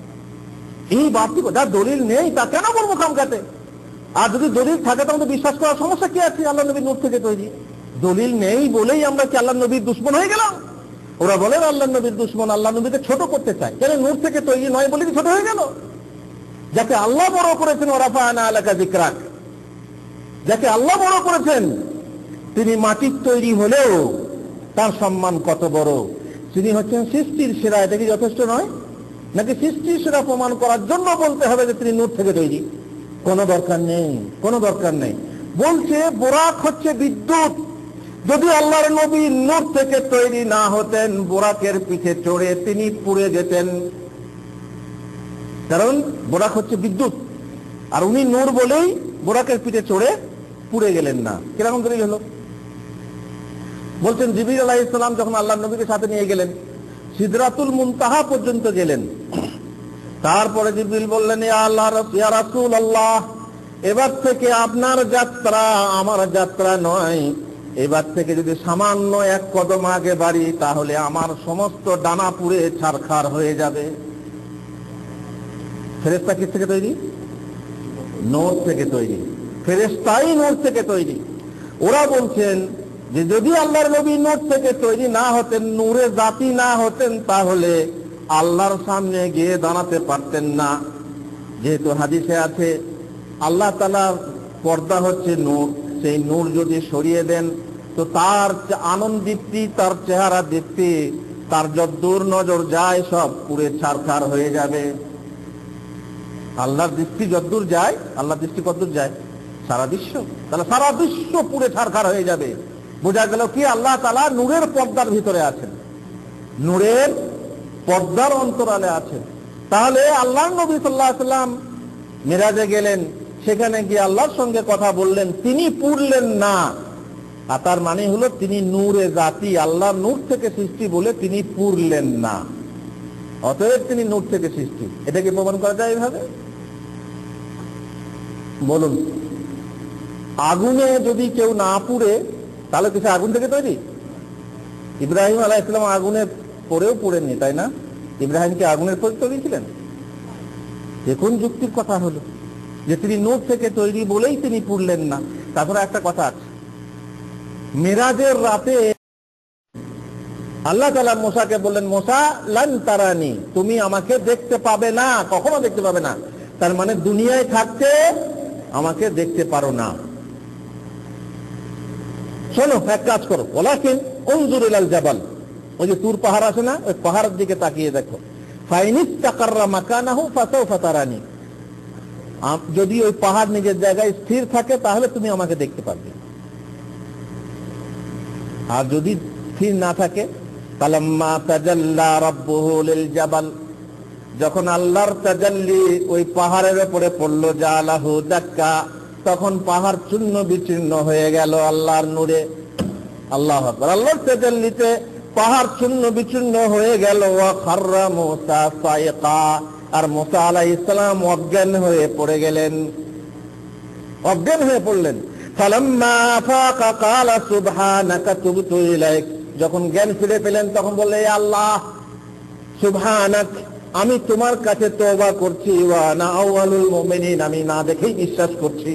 [SPEAKER 1] এই বাড়তি কথা, দলিল নেই তা কেন বলবো খামখাতে? আর যদি দলিল থাকে তখন তো বিশ্বাস করার সমস্যা কি আছে? আল্লাহ নবীর নূর থেকে তৈরি, দলিল নেই বলেই আমরা কি আল্লাহ নবীর দুশ্মন হয়ে গেলাম? ওরা বলে আল্লাহ নবীর দুশ্মন, আল্লাহ নবীকে ছোট করতে চায়। কেন? নূর থেকে তৈরি নয় বলে কি ছোট হয়ে গেল? যাকে আল্লাহ বড় করেছেন, ওরাফা'না লাকা যিকরাক, যাকে আল্লাহ বড় করেছেন তিনি মাটির তৈরি হলেও তার সম্মান কত বড়। তিনি হচ্ছেন সৃষ্টির সেরা, এটা কি যথেষ্ট নয়? নাকি সৃষ্টির সেরা প্রমাণ করার জন্য বলতে হবে যে তিনি নূর থেকে তৈরি? কোনো দরকার নেই, কোনো দরকার নেই। বলছে বোরাক হচ্ছে বিদ্যুৎ। যদি আল্লাহর নবী নূর থেকে তৈরি না হতেন, বোরাকের পিঠে চড়ে তিনি পুড়ে যেতেন। কারণ বোরাক হচ্ছে বিদ্যুৎ, আর উনি নূর বলেই বোরাকের পিঠে চড়ে পুড়ে গেলেন না। কিরকম দলিল হলো? বলছেন জিবরিল আলাইহিস সালাম যখন আল্লাহর নবীকে সাথে নিয়ে গেলেন, সিদরাতুল মুনতাহা পর্যন্ত গেলেন। তারপরে জিবরিল বললেন, ইয়া আল্লাহ ইয়া রাসূলুল্লাহ, এবার থেকে আপনার যাত্রা আমার যাত্রা নয়, এবার থেকে যদি সামান্য এক কদম আগে বাড়ি তাহলে আমার সমস্ত ডানা পুড়ে ছারখার হয়ে যাবে। ফেরেশতা কি থেকে তৈরি? নূর থেকে তৈরি। ফেরেশতাই নূর থেকে তৈরি। ওরা বলছেন যে যদি আল্লাহর নবী নূর থেকে তৈরি না হতেন, নূরে জাতি না হতেন, তাহলে আল্লাহর সামনে গিয়ে দাঁড়াতে পারতেন না। যেহেতু হাদিসে আছে আল্লাহ তাআলা পর্দা হচ্ছে নূর, সেই নূর যদি সরিয়ে দেন তো তার আনন্দদীপ্তি, তার চেহারা দীপ্তি, তার যদ্দূর নজর যায় সব পুড়ে ছারখার হয়ে যাবে। আল্লাহর দৃষ্টি যদ্দূর যায়, আল্লাহর দৃষ্টি কতদূর যায়? সারা বিশ্ব। তাহলে সারা বিশ্ব পুড়ে ছারখার হয়ে যাবে। বোঝা গেল কি আল্লাহ তাআলা নূরের পর্দার ভিতরে আছেন, নূরের পর্দার অন্তরালে আছেন। তাহলে আল্লাহর নবী সাল্লাল্লাহু আলাইহি ওয়াসাল্লাম মিরাজে গেলেন, সেখানে গিয়ে আল্লাহর সঙ্গে কথা বললেন, তিনি পুড়লেন না। আর তার মানে হলো তিনি নূরে জাতি, আল্লাহ নূর থেকে সৃষ্টি বলে তিনি পুড়লেন না। অতএব তিনি নূর থেকে সৃষ্টি। এটাকে প্রমাণ করা যায় এইভাবে? বলুন, আগুনে যদি কেউ না পুড়ে তাহলে কিছু আগুন থেকে তৈরি? ইব্রাহিম আলাইহিস সালাম আগুনে পড়েও পুড়েননি, তাই না? ইব্রাহিম কি আগুনের পরে তৈরি ছিলেন? দেখুন যুক্তির কথা হলো যে তিনি নূর থেকে তৈরি বলেই তিনি পুড়লেন না। তারপরে একটা কথা আছে, মেরাজের রাতে আল্লাহ তাআলা মুসাকে বললেন, মুসা লান তারানি, তুমি আমাকে দেখতে পাবে না, কখনো দেখতে পাবে না। তার মানে দুনিয়ায় থাকতে আমাকে দেখতে পারো না। শোনো, এক কাজ করো, ওয়ালাকিন উনজুর ইলাল জাবাল, ওই যে তুর পাহাড় আছে না, ওই পাহাড়ের দিকে তাকিয়ে দেখো, ফাইনিস্তাকাররা মাকানাহু ফাসাউফা তারানি, যদি ওই পাহাড় নিজের জায়গায় স্থির থাকে তাহলে তুমি আমাকে দেখতে পারবে, আর যদি স্থির না থাকে, ফালাম্মা তাজাল্লা রাব্বুহু লিল জাবাল, যখন আল্লাহর তাজাল্লি ওই পাহাড়ের উপরে পড়লো, জালাহু দাক্কা, তখন পাহাড় চূর্ণ বিচূর্ণ হয়ে গেল আল্লাহর নূরে। আল্লাহু আকবার। আল্লাহর তাজাল্লিতে পাহাড় চূর্ণ বিচূর্ণ হয়ে গেল। ওয়া খাররা মুসা সাইকা, আর মুসা আলাইহিস সালাম অজ্ঞান হয়ে পড়ে গেলেন, অজ্ঞান হয়ে পড়লেন। ফালাম্মা আফাকা ক্বালা সুবহানাকা তুবতু ইলাইক, যখন জ্ঞান ফিরে পেলেন তখন বললেন, হে আল্লাহ, সুবহানাক, আমি তোমার কাছে তওবা করছি, ওয়া আনা আউয়ালুল মুমিনিন, আমি না দেখেই বিশ্বাস করছি।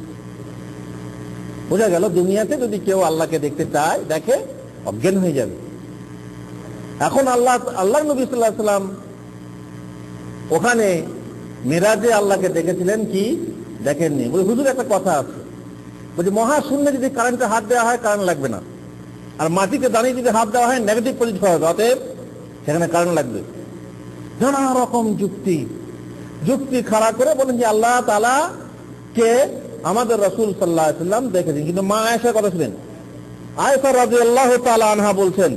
[SPEAKER 1] বোঝা গেল দুনিয়াতে যদি কেউ আল্লাহকে দেখতে চায়, দেখে, অজ্ঞান হয়ে যাবে। এখন আল্লাহ আল্লাহ নবী সাল্লাল্লাহু আলাইহি ওয়াসাল্লাম ওখানে মিরাজে আল্লাহকে দেখেছিলেন কি দেখেননি? বলে, হুজুর একটা কথা আছে, বলছে মহাশূন্যে যদি কারেন্টে হাত দেওয়া হয় কারেন্ট লাগবে না, আর মাটিতে দাঁড়িয়ে যদি হাত দেওয়া হয় নেগেটিভ পজিটিভ হবে, অতএব সেখানে কারেন্ট লাগবে। নানা রকম যুক্তি যুক্তি খাড়া করে বলেন যে আল্লাহ তাআলা কে আমাদের রাসূল সাল্লাল্লাহু আলাইহি ওয়াসাল্লাম দেখেছেন। কিন্তু মা আয়েশার কথা শুনেন, আয়েশা রাদিয়াল্লাহু তাআলা আনহা বলছেন,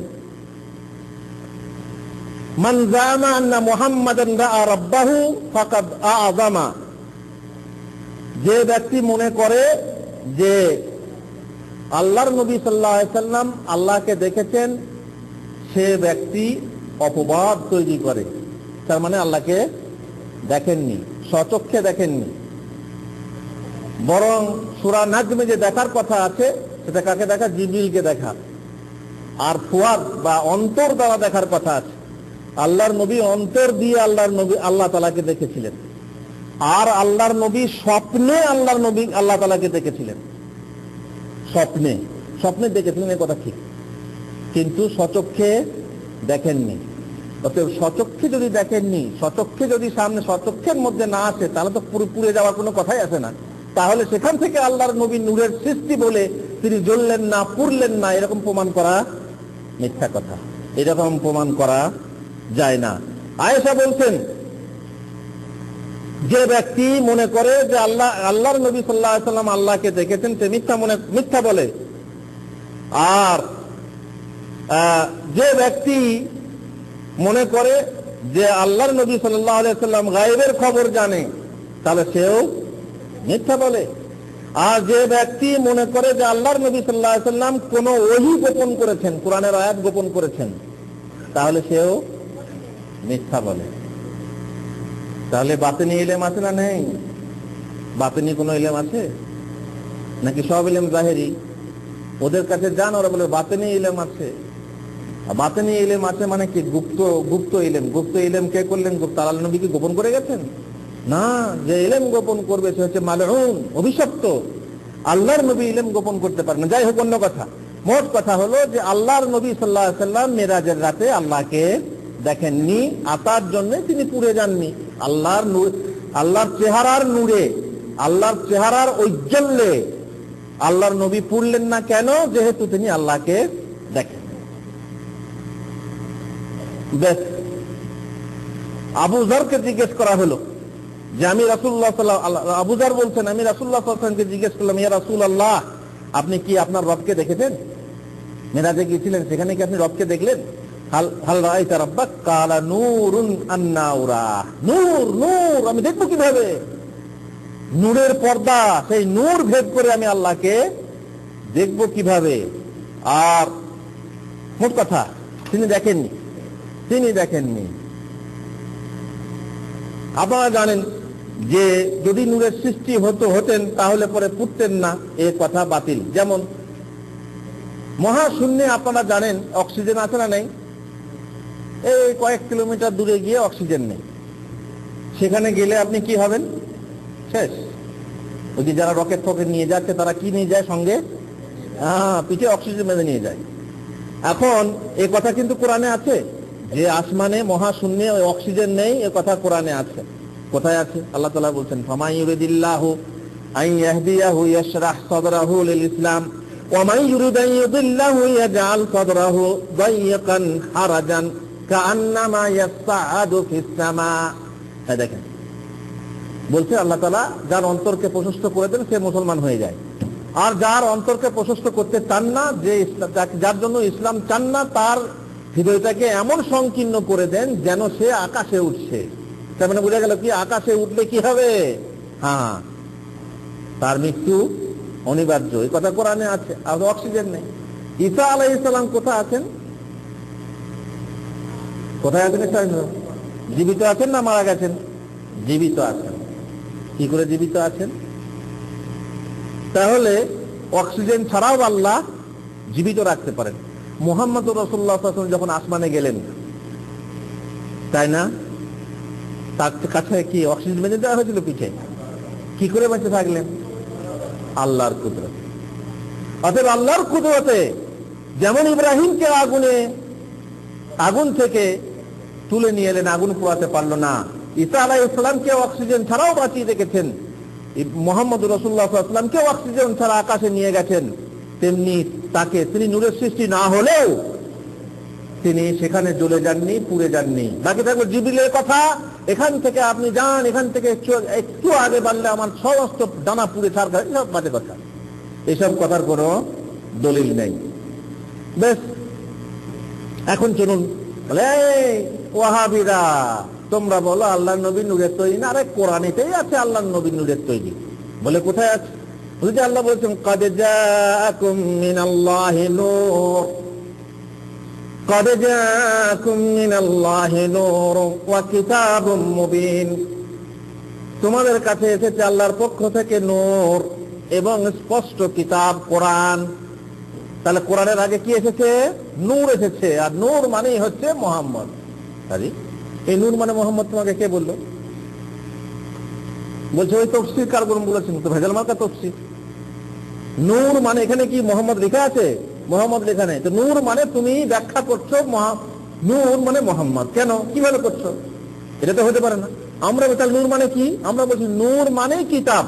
[SPEAKER 1] মান জামা আন্না মুহাম্মাদান রাআ রাব্বাহু ফাকাদ আ'যামা, যে ব্যক্তি মনে করে যে আল্লাহর নবী সাল্লাল্লাহু আলাইহি ওয়াসাল্লাম আল্লাহকে দেখেছেন, সে ব্যক্তি অপবাদ তৈরি করে। তার মানে আল্লাহকে দেখেননি, স্বচক্ষে দেখেননি, বরং সূরা নাজমে যে দেখার কথা আছে সেটা কাকে দেখা? জিবরিলকে দেখা। আর ফুয়াদ বা অন্তর দ্বারা দেখার কথা আছে, আল্লাহর নবী অন্তর দিয়ে আল্লাহর নবী আল্লাহ তাআলাকে দেখেছিলেন। আর আল্লাহর নবী স্বপ্নে আল্লাহর নবী আল্লাহ তাআলাকে দেখেছিলেন, স্বপ্নে স্বপ্নে দেখেছিলেন, এই কথা ঠিক, কিন্তু স্বচক্ষে দেখেননি। অতএব স্বচক্ষে যদি দেখেননি, স্বচক্ষে যদি সামনে স্বচক্ষের মধ্যে না আসে, তাহলে তো পুরো পুড়ে যাওয়ার কোনো কথাই আসে না। তাহলে সেখান থেকে আল্লাহর নবী নূরের সৃষ্টি বলে তিনি জ্বললেন না, পুড়লেন না, এরকম প্রমাণ করা মিথ্যা কথা, এরকম প্রমাণ করা যায় না। আয়েশা বলছেন, যে ব্যক্তি মনে করে যে আল্লাহ আল্লাহর নবী সাল্লাল্লাহু আলাইহি ওয়াসাল্লাম আল্লাহকে দেখেছেন, সে মিথ্যা মনে মিথ্যা বলে। আর যে ব্যক্তি মনে করে যে আল্লাহর নবী সাল্লাল্লাহু আলাইহি ওয়াসাল্লাম গায়েবের খবর জানে, তাহলে সেও মিথ্যা বলে। আর যে ব্যক্তি মনে করে যে আল্লাহর নবী সাল্লাল্লাহু আলাইহি ওয়াসাল্লাম কোন ওহী গোপন করেছেন, কোরআনের আয়াত গোপন করেছেন, তাহলে সেও মিথ্যা বলে। তাহলে বাতিনি ইলম আছে না নেই? বাতিনি কোনো ইলম আছে নাকি সব ইলম জাহেরি? ওদের কাছে যান, ওরা বলে বাতিনি ইলম আছে। বাতিনি ইলম আছে মানে কি? গুপ্ত গুপ্ত ইলম। গুপ্ত ইলম কে করলেন? গুপ্ত আল্লাহর নবী কি গোপন করে গেছেন? না, যে ইলম গোপন করবে সে হচ্ছে মালউন, অভিশপ্ত। আল্লাহর নবী ইলম গোপন করতে পারেন না। যাই হোক, অন্য কথা, মোট কথা হলো যে আল্লাহর নবী সাল্লাল্লাহু আলাইহি ওয়াসাল্লাম মিরাজের রাতে আল্লাহকে দেখেননি, আতার জন্য তিনি পুড়ে যাননি। আল্লাহর নূর, আল্লাহর চেহারার নূরে, আল্লাহর চেহারার ঔজ্জ্বল্যে আল্লাহর নবী পুড়লেন না। কেন? যেহেতু তিনি আল্লাহকে দেখেন। বেশ, আবু যরকে জিজ্ঞেস করা হলো যে আমি রাসূলুল্লাহ সাল্লাল্লাহু আলাইহি ওয়াসাল্লাম, আবু যর বলছেন আমি রাসূলুল্লাহ সাল্লাল্লাহু আলাইহি ওয়াসাল্লামকে জিজ্ঞেস করলাম, ইয়া রাসূলুল্লাহ, আপনি কি আপনার রবকে দেখেছেন? মেরাজে গিয়েছিলেন, সেখানে কি আপনি রবকে দেখলেন? হাল হাল রাআইতা রাব্বাক? ক্বালা নূরুন আন্না উরা, নূর নূর, আমি দেখবো কিভাবে? নূরের পর্দা, সেই নূর ভেদ করে আমি আল্লাহকে দেখবো কিভাবে? আর মোট কথা তিনি দেখেননি, তিনি দেখেননি। আপনারা জানেন যে যদি নূরের সৃষ্টি হতো হতেন তাহলে পরে ফুটতেন না, এ কথা বাতিল। যেমন মহাশূন্যে আপনারা জানেন অক্সিজেন আছে না নেই? এই কয়েক কিলোমিটার দূরে গিয়ে অক্সিজেন নেই, সেখানে গেলে আপনি কি হবেন? শেষ। ওই যে যারা রকেট ফকেট নিয়ে যাচ্ছে তারা কি নিয়ে যায় সঙ্গে? হ্যাঁ, পিঠে অক্সিজেন বেঁধে নিয়ে যায়। এখন এ কথা কিন্তু কোরআনে আছে যে আসমানে মহাশূন্যে ওই অক্সিজেন নেই, এ কথা কোরআনে আছে। কোথায় আছে? আল্লাহ তাআলা বলছেন, ফামান ইউরিদিল্লাহু আন ইয়াহদিয়াহু ইয়াশরাহ সাদরাহু লিল ইসলাম ওয়া মান ইউরিদ আন ইউদিল্লাহু ইয়াজআল সাদরাহু দায়িকান হারাজান কাআন্নামা ইয়াসআদু ফিস সামা। এই দেখেন, বলছে আল্লাহ তাআলা যার অন্তরকে প্রশস্ত করে দেন সে মুসলমান হয়ে যায়, আর যার অন্তরকে প্রশস্ত করতে চান না, যে যার জন্য ইসলাম চান না, তার হৃদয়টাকে এমন সংকীর্ণ করে দেন যেন সে আকাশে উঠছে। তার মানে বোঝা গেল কি, আকাশে উঠলে কি হবে? হ্যাঁ, তার মৃত্যু অনিবার্য। এই কথা কোরআনে আছে। আর অক্সিজেন নেই। ঈসা আলাইহিস সালাম কোথায় আছেন? কোথায় আছেন? জীবিত আছেন না মারা গেছেন? জীবিত আছেন। কি করে জীবিত আছেন? তাহলে অক্সিজেন ছাড়াও আল্লাহ জীবিত রাখতে পারেন। মুহাম্মদ রাসূলুল্লাহ সাল্লাল্লাহু আলাইহি ওয়াসাল্লাম যখন আসমানে গেলেন, তাই না, তার কাছে কি অক্সিজেন বেঁধে দেওয়া হয়েছিল পিঠে? কি করে বেঁচে থাকলেন? আল্লাহর কুদরতে। অতএব আল্লাহর কুদরতে যেমন ইব্রাহিমকে আগুনে আগুন থেকে তুলে নিয়ে এলেন, আগুন পোড়াতে পারল না, ঈসা আলাইহিস সালামকে অক্সিজেন ছাড়াও বাঁচিয়ে রেখেছেন, মুহাম্মদ রাসূলুল্লাহ সাল্লাল্লাহু আলাইহি ওয়াসাল্লামকে অক্সিজেন ছাড়া আকাশে নিয়ে গেছেন, তেমনি তাকে, তিনি নূরের সৃষ্টি না হলেও তিনি সেখানে জ্বলে যাননি, পুড়ে যাননি। বাকি থাকবে জিবরিলের কথা, এখান থেকে আপনি যান, এখান থেকে একটু আগে বাড়লে আমার সমস্ত ডানা পুড়ে ছাড় করে, সব বাজে কথা। এসব কথার কোনো দলিল নেই। বেশ, এখন চলুন, বলে ওয়াহাবিরা তোমরা বলো আল্লাহর নবী নূরের তৈরি না। আরে কোরআনেতেই আছে আল্লাহর নবী নূরের তৈরি। বলে কোথায় আছে? বুঝতে আল্লাহ বলছেন, قد جاءكم من الله نور قد جاءكم من الله نور وكتاب مبين। তোমাদের কাছে এসেছে আল্লাহর পক্ষ থেকে নূর এবং স্পষ্ট কিতাব কোরআন। তাহলে কোরআনের আগে কি এসেছে? নূর এসেছে, আর নূর মানেই হচ্ছে মুহাম্মদ। আরে এই নূর মানে মুহাম্মদ তোমাকে কে বললো? বলছে ওই তফসির কারগণ বলেছেন, তো ভেজাল মার্কা তফসির। নূর মানে এখানে কি মুহাম্মদ লেখা আছে? মুহাম্মদ লেখা নেই। তো নূর মানে তুমি ব্যাখ্যা করছো নূর মানে মুহাম্মদ। কেন, কিভাবে করছো? এটা তো হতে পারে না। আমরা বলছি নূর মানে কি? আমরা বলছি নূর মানে কিতাব।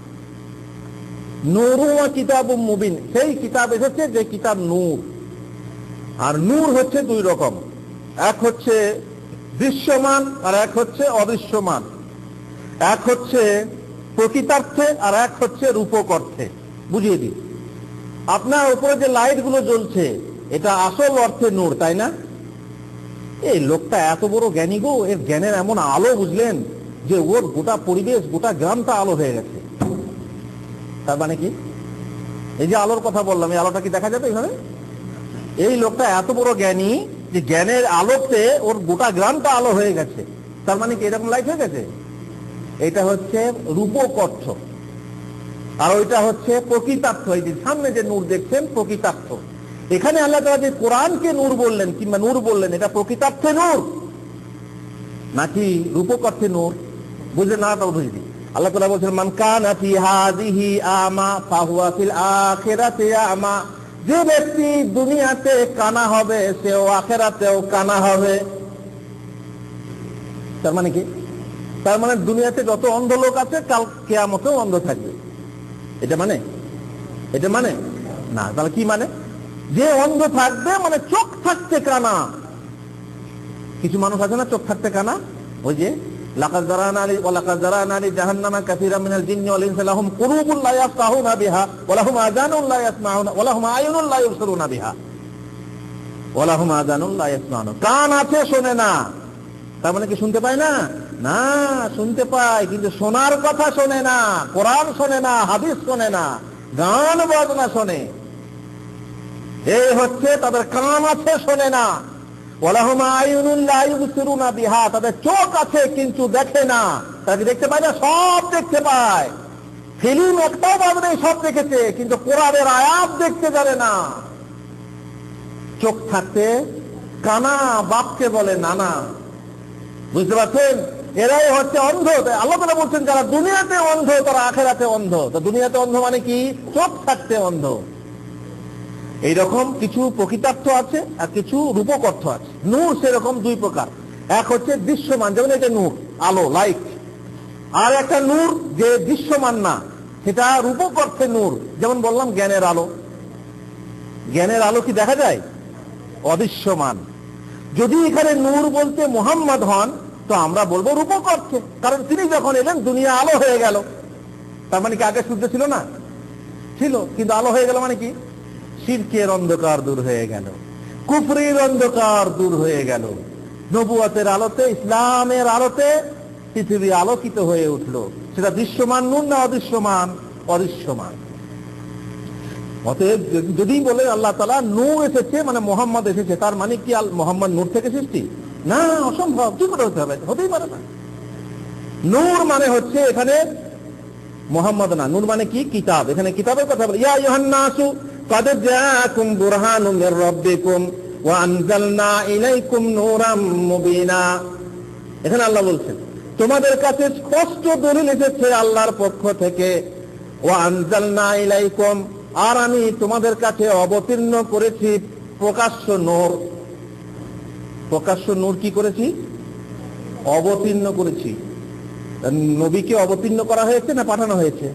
[SPEAKER 1] নূরু ওয়া কিতাবুম মুবিন, সেই কিতাব এসেছে যে কিতাব নূর। আর নূর হচ্ছে দুই রকম, এক হচ্ছে দৃশ্যমান আর এক হচ্ছে অদৃশ্যমান, এক হচ্ছে প্রকৃতার্থে আর এক হচ্ছে রূপক অর্থে। বুঝিয়ে দিই, আপনার উপরে যে লাইট গুলো জ্বলছে এটা আসল অর্থে নূর, তাই না? এই লোকটা এত বড় জ্ঞানী গো, এর জ্ঞানের এমন আলো বুঝলেন যে ওর গোটা পরিবেশ, গোটা গ্রামটা আলো হয়ে গেছে। তার মানে কি? এই যে আলোর কথা বললাম, এই আলোটা কি দেখা যাবে এখানে? এই লোকটা এত বড় জ্ঞানী যে জ্ঞানের আলোতে ওর গোটা গ্রামটা আলো হয়ে গেছে। তার মানে কি এরকম লাইট হয়ে গেছে? এটা হচ্ছে রূপক অর্থ, আর ওইটা হচ্ছে প্রকৃতার্থ। এই যে সামনে যে নূর দেখছেন প্রকৃতার্থ। এখানে আল্লাহ তাআলা যে কোরআনকে নূর বললেন কিংবা নূর বললেন, এটা প্রকৃতার্থে নূর নাকি রূপক অর্থে নূর? বুঝলেন না? তাও বুঝি আল্লাহ তাআলা বলছেন, মান কানা ফি হাযিহি আমা ফাহুয়া ফিল আখিরাতি আমা। যে ব্যক্তি দুনিয়াতে কানা হবে সেও আখিরাতেও কানা হবে। তার মানে কি? তার মানে দুনিয়াতে যত অন্ধ লোক আছে কাল কিয়ামতেও অন্ধ থাকবে। এটা মানে এটা মানে না। তাহলে কি মানে? যে অন্ধ থাকবে মানে চোখ থাকতে কানা। কিছু মানুষ আছে না চোখ থাকতে কানা? ওই যে লাকাদ যারানা লি ওয়া লাকাদ যারানা লি জাহান্নামা কাসীরাম মিনাল জিন্নি ওয়াল ইনসি লাহুম কুলুবুন লা ইয়াফকাহুনা বিহা ওয়া লাহুম আযানুন লা ইয়াসমাউনা ওয়া লাহুম আয়ুনুন লা ইবসিরুনা বিহা ওয়া লাহুম আযানুন লা ইয়াসমাউনা। কান আছে, শোনে না। তার মানে কি শুনতে পায় না? না, শুনতে পায়, কিন্তু শোনার কথা শোনে না, কোরআন শোনে না, হাদিস শোনে না, গান বাজনা শোনে। এই হচ্ছে তাদের কান আছে, শোনে না। ওয়ালাহুম আয়ুনুন লা ইউবসিরুনা বিহা, তাদের চোখ আছে কিন্তু দেখে না। তারা কি দেখতে পায় না? সব দেখতে পায়। ফিল্ম একটাও বাদ নেই, সব দেখেছে, কিন্তু কোরআনের আয়াত দেখতে জানে না। চোখ থাকতে কানা বাপকে বলে নানা। বুঝতে পারছেন? এরাই হচ্ছে অন্ধ। আল্লাহ তাআলা বলছেন যারা দুনিয়াতে অন্ধ তারা আখিরাতে অন্ধ। তো দুনিয়াতে অন্ধ মানে কি? চোখ থাকতে অন্ধ। এইরকম কিছু প্রকৃতার্থ আছে আর কিছু রূপক অর্থ আছে। নূর সেরকম দুই প্রকার, এক হচ্ছে দৃশ্যমান, যেমন এটা নূর, আলো, লাইট। আর একটা নূর যে দৃশ্যমান না, সেটা রূপক অর্থে নূর। যেমন বললাম জ্ঞানের আলো। জ্ঞানের আলো কি দেখা যায়? অদৃশ্যমান। যদি এখানে নূর বলতে মুহাম্মদ হন তো আমরা বলবো রূপক অর্থে, কারণ তিনি যখন এলেন দুনিয়া আলো হয়ে গেল। তার মানে কি আগে সূর্য ছিল না? ছিল, কিন্তু আলো হয়ে গেল মানে কি? শিরকের অন্ধকার দূর হয়ে গেল, কুফরির অন্ধকার দূর হয়ে গেল। নবুয়তের আলোতে, ইসলামের আলোতে পৃথিবী আলোকিত হয়ে উঠলো। সেটা দৃশ্যমান নূর না অদৃশ্যমান? অদৃশ্যমান। অতএব যদি বলে আল্লাহ তাআলা নূর এসেছে মানে মোহাম্মদ এসেছে, তার মানে কি মোহাম্মদ নূর থেকে সৃষ্টি? না, অসম্ভব। কি করে হতে হবে? হতেই পারে না। নূর মানে হচ্ছে এখানে মোহাম্মদ না, নূর মানে কি? কিতাব। এখানে কিতাবের কথা বলে, ইয়া আইয়ুহান নাসু ক্বাদ জাআকুম বুরহানুম মির রাব্বিকুম ওয়া আনজালনা ইলাইকুম নূরাম মুবিনা। এখানে আল্লাহ বলছেন তোমাদের কাছে স্পষ্ট দলিল এসেছে আল্লাহর পক্ষ থেকে। ওয়া আনজালনা ইলাইকুম, আর আমি তোমাদের কাছে অবতীর্ণ করেছি প্রকাশ্য নূর। প্রকাশ্য নূর কি করেছি? অবতীর্ণ করেছি। নবীকে অবতীর্ণ করা হয়েছে না পাঠানো হয়েছে?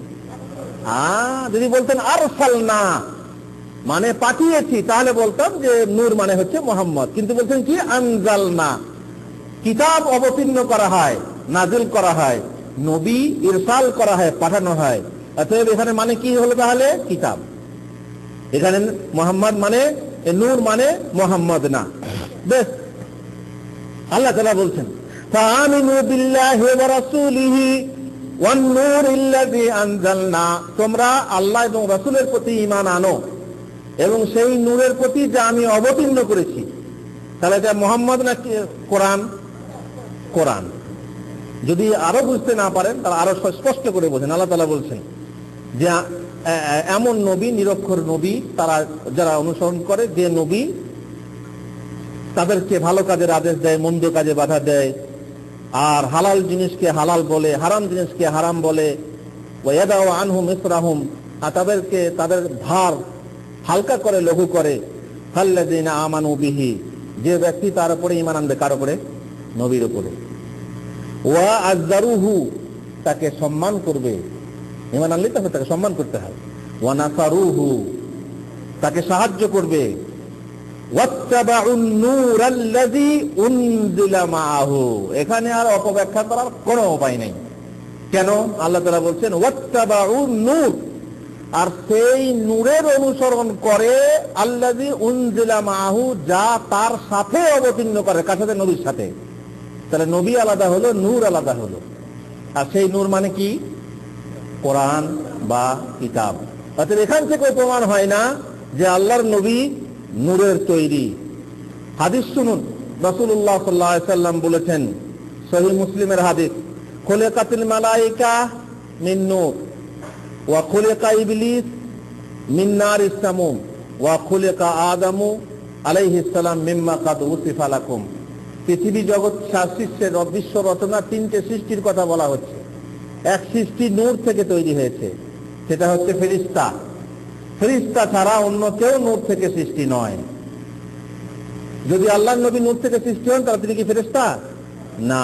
[SPEAKER 1] আহ যদি বলতেন আরসালনা মানে পাঠিয়েছি, তাহলে বলতাম যে নূর মানে হচ্ছে মুহাম্মদ। কিন্তু বলছেন কি? আনজালনা, কিতাব অবতীর্ণ করা হয়, নাজিল করা হয়, নবী ইরসাল করা হয়, পাঠানো হয়। অতএব এখানে মানে কি হলো তাহলে? কিতাব। এখানে মুহাম্মদ মানে, নূর মানে মুহাম্মদ না। বেশ, আল্লাহ তাআলা বলছেন ফাআমিনু বিল্লাহি ওয়া রাসূলিহি ওয়ান নূরিল্লাযী আনজালনা, তোমরা আল্লাহ এবং রাসূলের প্রতি ঈমান আনো এবং সেই নূরের প্রতি যা আমি অবতীর্ণ করেছি। তাহলে এটা মুহাম্মদ না কোরআন? কোরআন। যদি আরো বুঝতে না পারেন তাহলে আরো স্পষ্ট করে বোঝেন। আল্লাহ তাআলা বলছেন যে এমন নবী, নিরক্ষর নবী তারা যারা অনুসরণ করে, যে নবী তাদেরকে ভালো কাজের আদেশ দেয়, মন্দ কাজে বাধা দেয়, আর হালাল জিনিসকে হালাল বলে, হারাম জিনিসকে হারাম বলে, ওয়া ইয়াদাউ আনহুম ইসরাহুম, আর তাদেরকে তাদের ভার হালকা করে, লঘু করে। ফাল্লাযীনা আমানু বিহি, যে ব্যক্তি তার উপরে ঈমান আনবে। কার উপরে? নবীর উপরে। ওয়া আযযারুহু, তাকে সম্মান করবে। ঈমান আনলে তবে তাকে সম্মান করতে হয়। ওয়া নাসারুহু, তাকে সাহায্য করবে। ওয়াত্তাবাউন নূরাল্লাযী উনজিলা মাআহু, এখানে আর অপব্যাখ্যা করার কোনো উপায় নেই। কেন? আল্লাহ তাআলা বলছেন ওয়াত্তাবাউন নূর, আর সেই নূরের অনুসরণ করে আল্লাযী উনজিলা মাআহু, যা তার সাথে অবতীর্ণ করে। কার সাথে? নবীর সাথে। তাহলে নবী আলাদা হলো, নূর আলাদা হলো। আর সেই নূর মানে কি? কোরআন বা কিতাব। অর্থাৎ এখান থেকে প্রমাণ হয় না যে আল্লাহর নবী নূরের তৈরি। হাদিস শুনুন, রাসূলুল্লাহ সাল্লাল্লাহু আলাইহি ওয়াসাল্লাম বলেছেন, সহিহ মুসলিমের হাদিস, খুলিকাতিল মালায়েকা মিন নূর ওয়া খুলিকা ইবলিস মিন নারিস সামুম ওয়া খুলিকা আদামু আলাইহিস সালাম মিম্মা কাদ উসিফা লাকুম। পৃথিবী জগৎ সৃষ্টির, বিশ্ব রচনার তিনটে সৃষ্টির কথা বলা হচ্ছে। এক সৃষ্টি নূর থেকে তৈরি হয়েছে, সেটা হচ্ছে ফেরেশতা। ফেরেশতা ছাড়া অন্য কেউ নূর থেকে সৃষ্টি নয়। যদি আল্লাহর নবী নূর থেকে সৃষ্টি হন তাহলে তিনি কি ফেরেশতা? না।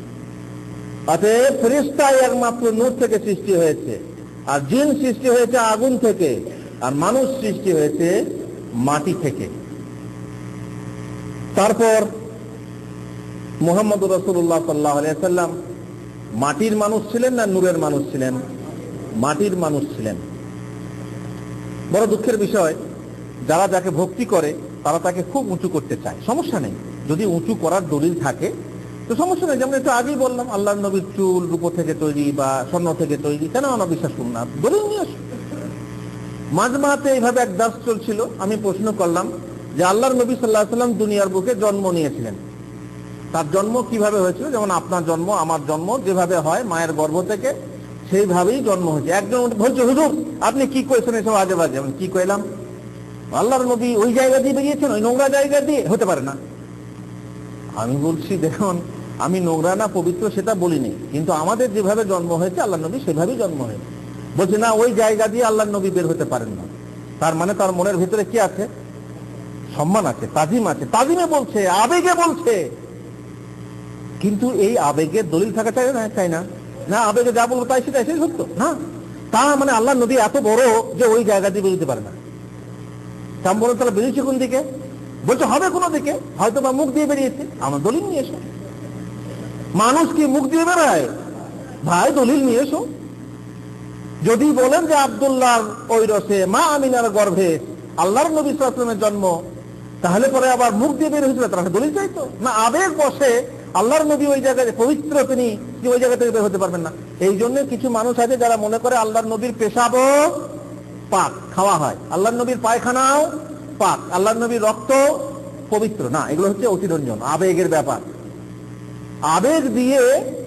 [SPEAKER 1] অতএব ফেরেশতাই একমাত্র নূর থেকে সৃষ্টি হয়েছে। আর জিন সৃষ্টি হয়েছে আগুন থেকে, আর মানুষ সৃষ্টি হয়েছে মাটি থেকে। তারপর মুহাম্মদুর রাসূলুল্লাহ সাল্লাল্লাহু আলাইহি ওয়াসাল্লাম মাটির মানুষ ছিলেন না নূরের মানুষ ছিলেন? মাটির মানুষ ছিলেন। বড় দুঃখের বিষয়, যারা যাকে ভক্তি করে তারা তাকে খুব উঁচু করতে চায়। সমস্যা নেই, যদি উঁচু করার দলিল থাকে তো সমস্যা নেই। যেমন একটু আগেই বললাম, আল্লাহর নবীর চুল রূপো থেকে তৈরি বা স্বর্ণ থেকে তৈরি, কেন আমরা বিশ্বাস করুন না? দলিল নিয়ে আসুন। মাঝমাতে এইভাবে এক দাস চলছিল, আমি প্রশ্ন করলাম যে আল্লাহর নবী সাল্লাল্লাহু আলাইহি ওয়াসাল্লাম দুনিয়ার বুকে জন্ম নিয়েছিলেন। তার জন্ম কিভাবে হয়েছিল? যেমন আপনার জন্ম আমার জন্ম যেভাবে হয় মায়ের গর্ভ থেকে, সেইভাবেই জন্ম হয়েছে। একজন বলছে, হুজুর আপনি কি করেছেন এসব আজে বাজে। আমি কি কইলাম? আল্লাহর নবী ওই জায়গা দিয়ে বেরিয়েছেন, ওই নোংরা জায়গা দিয়ে? হতে পারে না। আমি বলছি, দেখুন আমি নোংরা না পবিত্র সেটা বলিনি, কিন্তু আমাদের যেভাবে জন্ম হয়েছে আল্লাহর নবী সেভাবেই জন্ম হয়েছে। বলছে না, ওই জায়গা দিয়ে আল্লাহর নবী বের হতে পারেন না। তার মানে তার মনের ভিতরে কি আছে? সম্মান আছে, তাজিম আছে। তাজিমে বলছে, আবেগে বলছে। কিন্তু এই আবেগের দলিল থাকা চাই না, চাই না না আবেগে যা বলবো তাই সেটা এসে সত্য না। তা মানে আল্লাহর নবী এত বড় যে ওই জায়গা দিয়ে বেরোতে পারে না। তাম বলেন তাহলে বেরিয়েছে কোন দিকে? বলছে হবে কোন দিকে, হয়তো বা মুখ দিয়ে বেরিয়েছে। আমার দলিল নিয়ে এসো। মানুষ কি মুখ দিয়ে বেরোয়? ভাই দলিল নিয়ে এসো। যদি বলেন যে আব্দুল্লাহর ঐরসে মা আমিনার গর্ভে আল্লাহর নবী সাল্লাল্লাহু আলাইহি ওয়াসাল্লামের জন্ম, তাহলে পরে আবার মুখ দিয়ে বের হয়েছিল, তারা দলিল চাইতো না। আবেগ বসে আল্লাহর নবী ওই জায়গায় পবিত্র, তিনি কি ওই জায়গা থেকে বের হতে পারবেন না? এই জন্য কিছু মানুষ আছে যারা মনে করে আল্লাহর নবীর পেশাবও পাক, খাওয়া হয়, আল্লাহর নবীর পায়খানাও পাক, আল্লাহর নবীর রক্ত পবিত্র না। এগুলো হচ্ছে অতিরঞ্জন, আবেগের ব্যাপার। আবেগ দিয়ে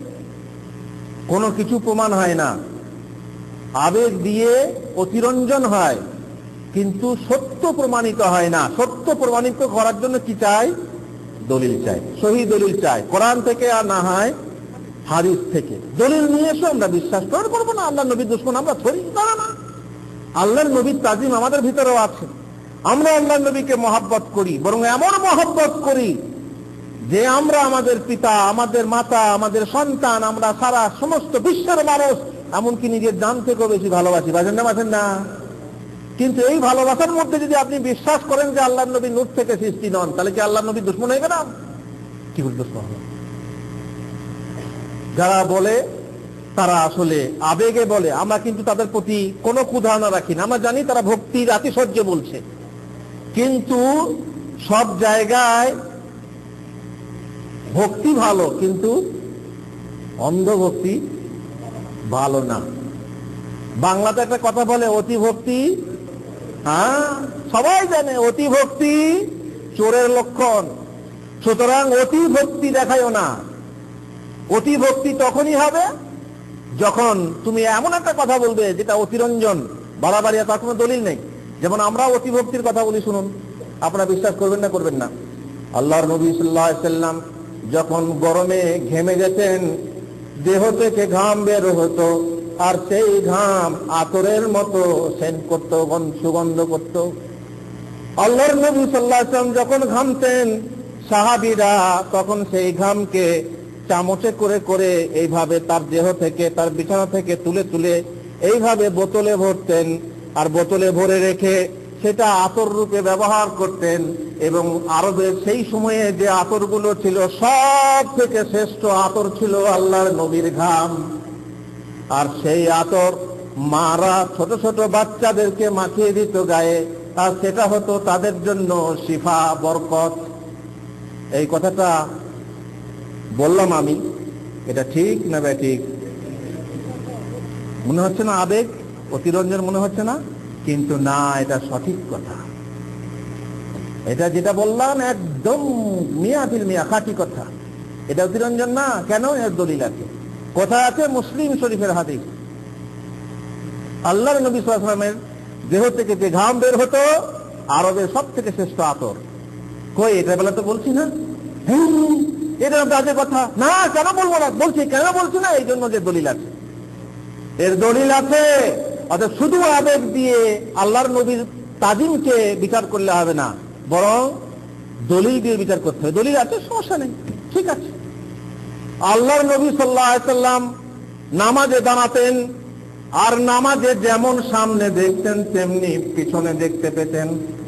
[SPEAKER 1] কোনো কিছু প্রমাণ হয় না, আবেগ দিয়ে অতিরঞ্জন হয়, কিন্তু সত্য প্রমাণিত হয় না। সত্য প্রমাণিত করার জন্য কি চাই? দলিল চাই, সহি দলিল চাই, কোরআন থেকে আর না হয় হাদিস থেকে। দলিল নিয়ে এসো, আমরা বিশ্বাস করবো না আল্লাহর নবীর দুশমন আমরা ধরি না। না, আল্লাহর নবীর তাজিম আমাদের ভিতরেও আছে। আমরা আল্লাহর নবীকে মহব্বত করি, বরং এমন মহব্বত করি যে আমরা আমাদের পিতা, আমাদের মাতা, আমাদের সন্তান, আমরা সারা সমস্ত বিশ্বের মানুষ, এমনকি নিজের জান থেকেও বেশি ভালোবাসি। বাজেন না, বাজেন না? কিন্তু এই ভালোবাসার মধ্যে যদি আপনি বিশ্বাস করেন যে আল্লাহর নবী নূর থেকে সৃষ্টি নন, তাহলে কি আল্লাহর নবী দুশমন হয়ে গেলাম? কি করে দুশমন হলো? যারা বলে তারা আসলে আবেগে বলে, আমরা কিন্তু তাদের প্রতি কোনো কুধারণা রাখি না। আমরা জানি তারা ভক্তির আতিশয্য বলছে, কিন্তু সব জায়গায় ভক্তি ভালো, কিন্তু অন্ধভক্তি ভালো না। বাংলাতে একটা কথা বলে, অতি ভক্তি, হ্যাঁ সবাই জানে অতি ভক্তি চোরের লক্ষণ। সুতরাং অতি ভক্তি দেখায়ও না। অতি ভক্তি তখনই হবে যখন তুমি এমন একটা কথা বলবে যেটা অতিরঞ্জন, বাড়াবাড়ি, তার কোনো দলিল নেই। যেমন আমরা অতি ভক্তির কথা বলি, শুনুন, আপনারা বিশ্বাস করবেন না করবেন না। আল্লাহর নবী সাল্লাল্লাহু আলাইহি ওয়াসাল্লাম যখন গরমে ঘেমে যেতেন, দেহ থেকে ঘাম বের হতো, আর সেই ঘাম আতরের মতো সেন্ট করতো, সুগন্ধ করত। আল্লাহর নবী সাল্লাল্লাহু আলাইহি ওয়াসাল্লাম যখন ঘামতেন, সাহাবীরা তখন সেই ঘামকে চামচে করে করে এইভাবে তার দেহ থেকে, তার বিছানা থেকে তুলে তুলে এইভাবে বোতলে ভরতেন, আর বোতলে ভরে রেখে সেটা আতর রূপে ব্যবহার করতেন। এবং আরবের সেই সময়ে যে আতরগুলো ছিল, সব থেকে শ্রেষ্ঠ আতর ছিল আল্লাহর নবীর ঘাম। আর সেই আতর মারা ছোট ছোট বাচ্চাদেরকে মাখিয়ে দিত গায়ে, আর সেটা হতো তাদের জন্য শিফা, বরকত। এই কথাটা বললাম আমি, এটা ঠিক না ঠিক? মনে হচ্ছে না আবেগ, অতিরঞ্জন মনে হচ্ছে না? কিন্তু না, এটা সঠিক কথা। এটা যেটা বললাম একদম মিয়া ফিল মিয়া খাঁটি কথা। এটা অতিরঞ্জন না। কেন? এর দলিল আছে। কথা আছে মুসলিম শরীফের হাদিস, আল্লাহর নবী সাল্লাল্লাহু আলাইহি ওয়াসাল্লামের দেহ থেকে যে ঘাম বের হতো, আরবের সব থেকে শ্রেষ্ঠ আতর। কই এটা বেলা তো বলছি না? এটা বাজে কথা না। কেন বলবো না? বলছি, কেন বলছি না? এই জন্য যে দলিল আছে, এর দলিল আছে। অর্থাৎ শুধু আবেগ দিয়ে আল্লাহর নবীর তাজিমকে বিচার করলে হবে না, বরং দলিল দিয়ে বিচার করতে হবে। দলিল আছে, সমস্যা নেই, ঠিক আছে। আল্লাহর নবী সাল্লাল্লাহু আলাইহি ওয়াসাল্লাম নামাজে দাঁড়াতেন, আর নামাজে যেমন সামনে দেখতেন তেমনি পিছনে দেখতে পেতেন।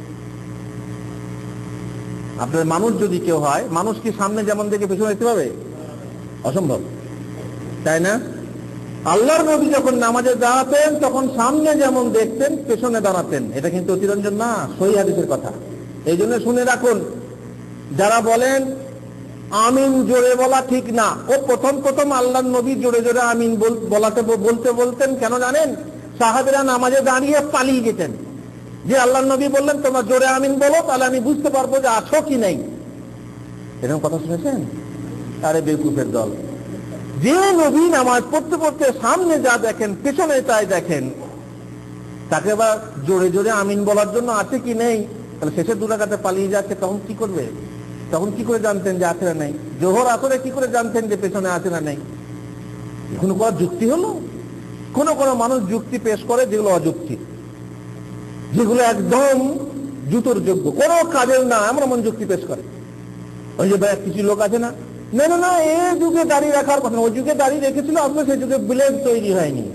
[SPEAKER 1] আপনার মানুষ যদি কেউ হয়, মানুষ কি সামনে যেমন দেখে পিছনে দেখতে পাবে? অসম্ভব, তাই না? আল্লাহর নবী যখন নামাজে দাঁড়াতেন তখন সামনে যেমন দেখতেন পেছনে দাঁড়াতেন। এটা কিন্তু অতিরঞ্জন না, সহিহ হাদিসের কথা। এই জন্য শুনে রাখুন, যারা বলেন আমিন জোরে বলা ঠিক না, ও প্রথম প্রথম আল্লাহর নবী জোরে জোরে আমিন বলাতে বলতে বলতেন। কেন জানেন? সাহাবীরা নামাজে দাঁড়িয়ে পালিয়ে যেতেন। যে আল্লাহর নবী বললেন তোমরা জোরে আমিন বলো, তাহলে আমি বুঝতে পারবো যে আছো কি নেই। এরকম কথা শুনেছেন? আরে বেকুফের দল। যে নবী নামাজ পড়তে পড়তে সামনে যা দেখেন পেছনে তাই দেখেন, তাকে বা জোরে জোরে আমিন বলার জন্য আছে কি নেই, তাহলে শেষের দু রাকাতে পালিয়ে যাচ্ছে, তখন কি করবে? তখন কি করে জানতেন যে আছে না নেই? জোহর আসরে কি করে জানতেন যে পেছনে আছে না নেই? কোনো কোনো যুক্তি হলো? কোন কোন মানুষ যুক্তি পেশ করে যেগুলো অযুক্তি, যেগুলো একদম জুতোর যোগ্য, কোন কাজের না, এমন এমন যুক্তি পেশ করে। ওই যে কিছু লোক আছে না, না না না এ যুগে দাড়ি রাখার কথা, ওই যুগে দাড়ি রেখেছিল, আসলে সেই যুগে ব্লেড তৈরি হয়নি,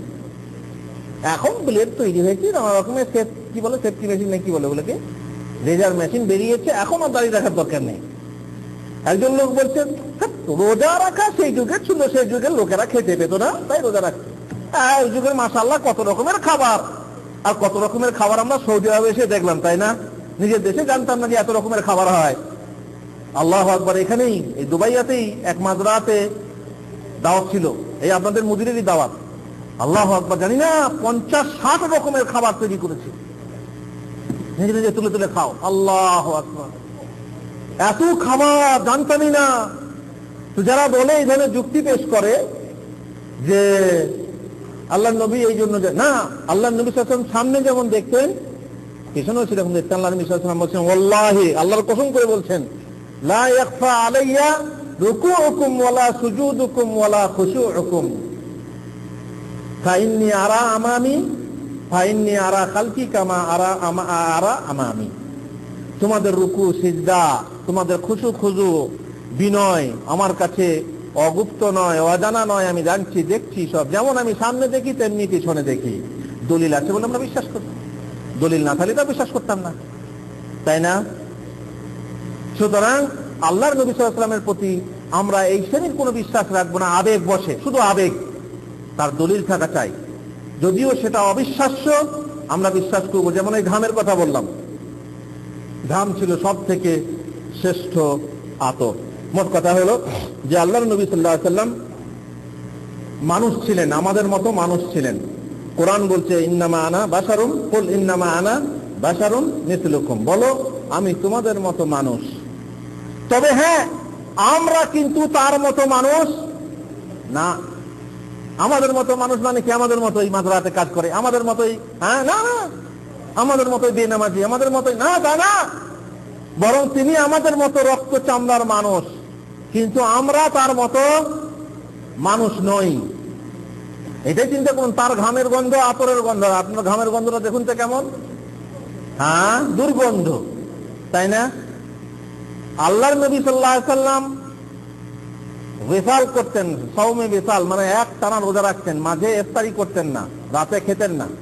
[SPEAKER 1] এখন ব্লেড তৈরি হয়েছে, নানা রকমের সেফ কি বলে সেফটি মেশিন নাকি বলে ওগুলোকে, রেজার মেশিন বেরিয়েছে, এখন আর দাড়ি রাখার দরকার নেই। একজন লোক বলছেন রোজা রাখা সেই যুগে ছিল, সেই যুগের লোকেরা খেতে পেত না তাই রোজা রাখছে। ওই যুগের মাশাআল্লাহ কত রকমের খাবার, আর কত রকমের খাবার আমরা সৌদি আরবে এসে দেখলাম, তাই না? নিজের দেশে জানতাম না যে এত রকমের খাবার হয়। আল্লাহু আকবার। এখানেই এই দুবাইয়াতেই এক মাদ্রাসাতে দাওয়াত ছিল, এই আপনাদের মুদিরেরই দাওয়াত। আল্লাহু আকবার, জানি না পঞ্চাশ ষাট রকমের খাবার তৈরি করেছে, নিজে নিজে তুলে তুলে খাও। আল্লাহু আকবার, এত খাবার জানতামই না। তো যারা বলে এই ধরনের যুক্তি পেশ করে যে আল্লাহ নবী এই জন্য না, আল্লাহ নবী সাল্লাল্লাহু আলাইহি ওয়াসাল্লাম সামনে যেমন দেখতেন পেছনেও সেরকম দেখতেন। আল্লাহ নবী সাল্লাল্লাহু আলাইহি ওয়াসাল্লাম বলছেন, ওয়াল্লাহি, আল্লাহর কসম করে বলছেন, লা ইয়াখফা আলাইয়া রুকুউকুম ওয়ালা সুজুদুকুম ওয়ালা খুশুউকুম ফাইন্নী আরা আমামি ফাইন্নী আরা খালকি কামা আরা আরা আমামি। তোমাদের রুকু সিজদা, তোমাদের খুশু খুজু বিনয় আমার কাছে অগুপ্ত নয়, অজানা নয়, আমি জানছি, দেখছি সব। যেমন আমি সামনে দেখি তেমনি পিছনে দেখি। দলিল আছে বলে আমরা বিশ্বাস করতাম, দলিল না থাকলে তো বিশ্বাস করতাম না, তাই না? সুতরাং আল্লাহর নবী সাল্লাল্লাহু আলাইহি ওয়াসাল্লামের প্রতি আমরা এই শ্রেণীর কোনো বিশ্বাস রাখবো না আবেগ বসে, শুধু আবেগ, তার দলিল থাকা চাই। যদিও সেটা অবিশ্বাস্য আমরা বিশ্বাস করবো। যেমন এই ঘামের কথা বললাম, ঘাম ছিল সব থেকে শ্রেষ্ঠ আতর। মোট কথা হলো যে আল্লাহর নবী সাল্লাল্লাহু আলাইহি ওয়াসাল্লাম মানুষ ছিলেন, আমাদের মতো মানুষ ছিলেন। কোরআন বলছে ইন্নামা আনা বাশারুন, কুল ইন্নামা আনা বাশারুন মিসলুকুম, বলো আমি তোমাদের মতো মানুষ। তবে হ্যাঁ, আমরা কিন্তু তার মতো মানুষ না। আমাদের মতো মানুষ মানে কি? আমাদের মতোই মাদ্রাসাতে কাজ করে, আমাদের মতোই, হ্যাঁ না না, আমাদের মতোই বেনামাজি, আমাদের মতোই না, তা না। বরং তিনি আমাদের মতো রক্ত চামড়ার মানুষ, কিন্তু আমরা তার মতো মানুষ নই। এটাই চিন্তা করুন। তার ঘামের গন্ধ আতরের গন্ধ, আপনার ঘামের গন্ধটা দেখুন তো কেমন, হ্যাঁ দুর্গন্ধ, তাই না? আল্লাহর নবী সাল্লাল্লাহু আলাইহি ওয়াসাল্লাম বিসাল করতেন, সাওমে বিসাল মানে এক টানা রোজা রাখতেন, মাঝে ইফতারি করতেন না, রাতে খেতেন না।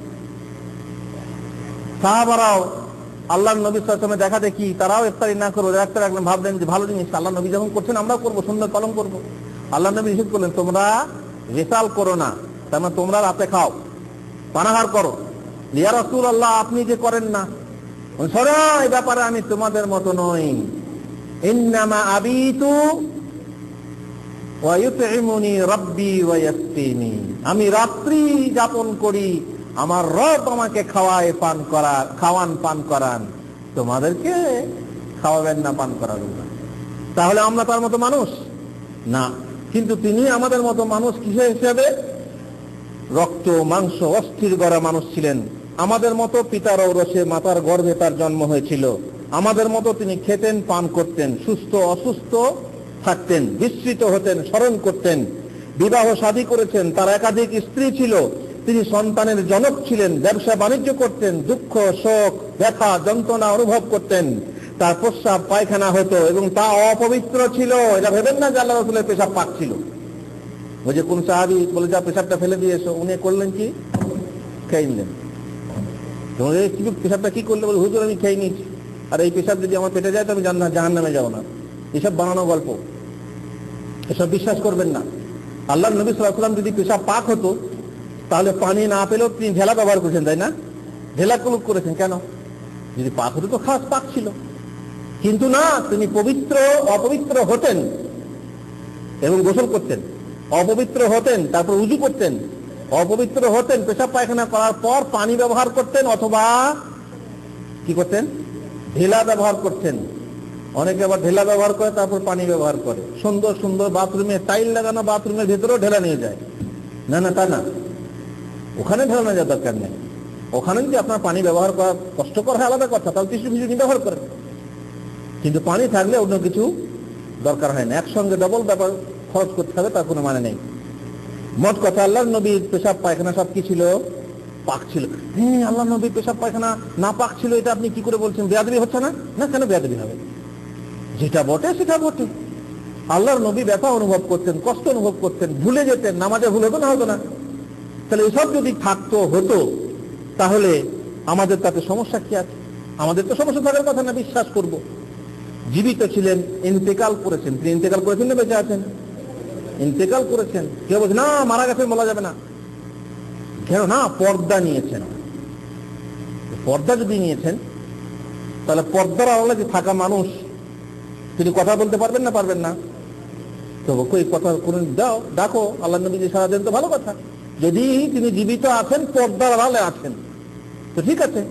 [SPEAKER 1] সাহাবারাও আল্লাহর নবী সাল্লাল্লাহু আলাইহি ওয়াসাল্লামের দেখা দেখি তারাও ইফতারি না করে রোজা রাখতে রাখলেন, ভাবলেন যে ভালো জিনিস, আল্লাহ নবী যখন করছেন আমরাও করবো, সুন্নাত পালন করবো। আল্লাহ নবী নিষেধ করলেন, তোমরা বিসাল করো না, তার মানে তোমরা রাতে খাও, পানাহার করো। ইয়া রাসূলুল্লাহ, আপনি যে করেন না, শোনো এই ব্যাপারে আমি তোমাদের মতো নই। ইন্নামা আবিতু ওয়া ইউতঈমুনি রাব্বি ওয়া ইয়াসকিনি, আমি রাত্রি যাপন করি, আমার রব আমাকে খাওয়ায় পান করা খাওয়ান পান করান, তোমাদেরকে খাওয়াবেন না, পান করাবেন না। তাহলে আমরা তার মতো মানুষ না, কিন্তু তিনি আমাদের মতো মানুষ কিসের হিসাবে? রক্ত মাংস অস্থির গড়া মানুষ ছিলেন। আমাদের মতো পিতার ঔরসে মাতার গর্ভে তার জন্ম হয়েছিল, আমাদের মতো তিনি খেতেন পান করতেন, সুস্থ অসুস্থ থাকতেন, বিস্মৃত হতেন, স্মরণ করতেন, বিবাহ শাদী করেছেন, তার একাধিক স্ত্রী ছিল, তিনি সন্তানের জনক ছিলেন, ব্যবসা বাণিজ্য করতেন, দুঃখ শোক ব্যথা যন্ত্রণা অনুভব করতেন, তার প্রস্রাব পায়খানা হতো এবং তা অপবিত্র ছিল। এটা ভেবেন না যে আল্লাহ রাসূলের পেশাব পাক ছিল। ওই যে কোন সাহাবী বলে যা পেশাবটা ফেলে দিয়ে এসো, উনি করলেন কি? খেয়ে নিলেন। পেশাবটা কি করলে? বলে হুজুর আমি খেয়ে নিয়েছি, আর এই পেশাব যদি আমার পেটে যায় তো আমি জাহান্নামে যাবো না। এসব বানানো গল্প, এসব বিশ্বাস করবেন না। আল্লাহর নবী সাল্লাল্লাহু আলাইহি ওয়াসাল্লাম যদি পেশাব পাক হতো তাহলে পানি না পেলেও তিনি ঢেলা ব্যবহার করেছেন, তাই না? ঢেলা কুলুপ করেছেন কেন? যদি পাক হতো তো খাস পাক ছিল, কিন্তু না, তিনি পবিত্র অপবিত্র হতেন এবং গোসল করতেন, অপবিত্র হতেন তারপর উযু করতেন, অপবিত্র হতেন পেশাব পায়খানা করার পর পানি ব্যবহার করতেন, অথবা কি করতেন? ঢেলা ব্যবহার করতেন। অনেকে আবার ঢেলা ব্যবহার করে তারপর পানি ব্যবহার করে। সুন্দর সুন্দর বাথরুমে টাইল লাগানো বাথরুমের ভেতরেও ঢেলা নিয়ে যায়। না না, তা না, ওখানে ঢেলা নেওয়ার দরকার নেই। ওখানে যদি আপনার পানি ব্যবহার করা কষ্টকর হয় আলাদা কথা, তাহলে টিস্যু ফিস্যু ব্যবহার করেন, কিন্তু পানি থাকলে অন্য কিছু দরকার হয় না। একসঙ্গে ডবল ব্যাপার খরচ করতে হবে, তার কোনো মানে নেই। মোট কথা, আল্লাহর নবীর পেশাব পায়খানা সব কি ছিল? পাক ছিল। হ্যাঁ, আল্লাহ নবীর পেশাব পায়খানা না পাক ছিল, এটা আপনি কি করে বলছেন? বেয়াদবি হচ্ছে না? না, কেন বেয়াদবি হবে? যেটা বটে সেটা বটে। আল্লাহর নবী ব্যথা অনুভব করতেন, কষ্ট অনুভব করতেন, ভুলে যেতেন, নামাজে ভুল হতো না হতো না? তাহলে এসব যদি থাকতো হতো, তাহলে আমাদের তাতে সমস্যা কি আছে? আমাদের তো সমস্যা থাকার কথা না, বিশ্বাস করব। জীবিত ছিলেন, ইন্তেকাল করেছেন। তিনি ইন্তেকাল করেছেন না বেঁচে আছেন? ইন্তেকাল করেছেন। কেউ বলছে না মারা গেছেন, বলা যাবে না। কেন না? পর্দা নিয়েছেন। পর্দা যদি নিয়েছেন, তাহলে পর্দার আড়ালে যে থাকা মানুষ, তিনি কথা বলতে পারবেন না পারবেন না? তো কই কথা কোন দাও, ডাকো, আল্লাহ নবী যে সারা দেন তো ভালো কথা। যদি তিনি জীবিত আছেন, পর্দার আড়ালে আছেন, তো ঠিক আছে।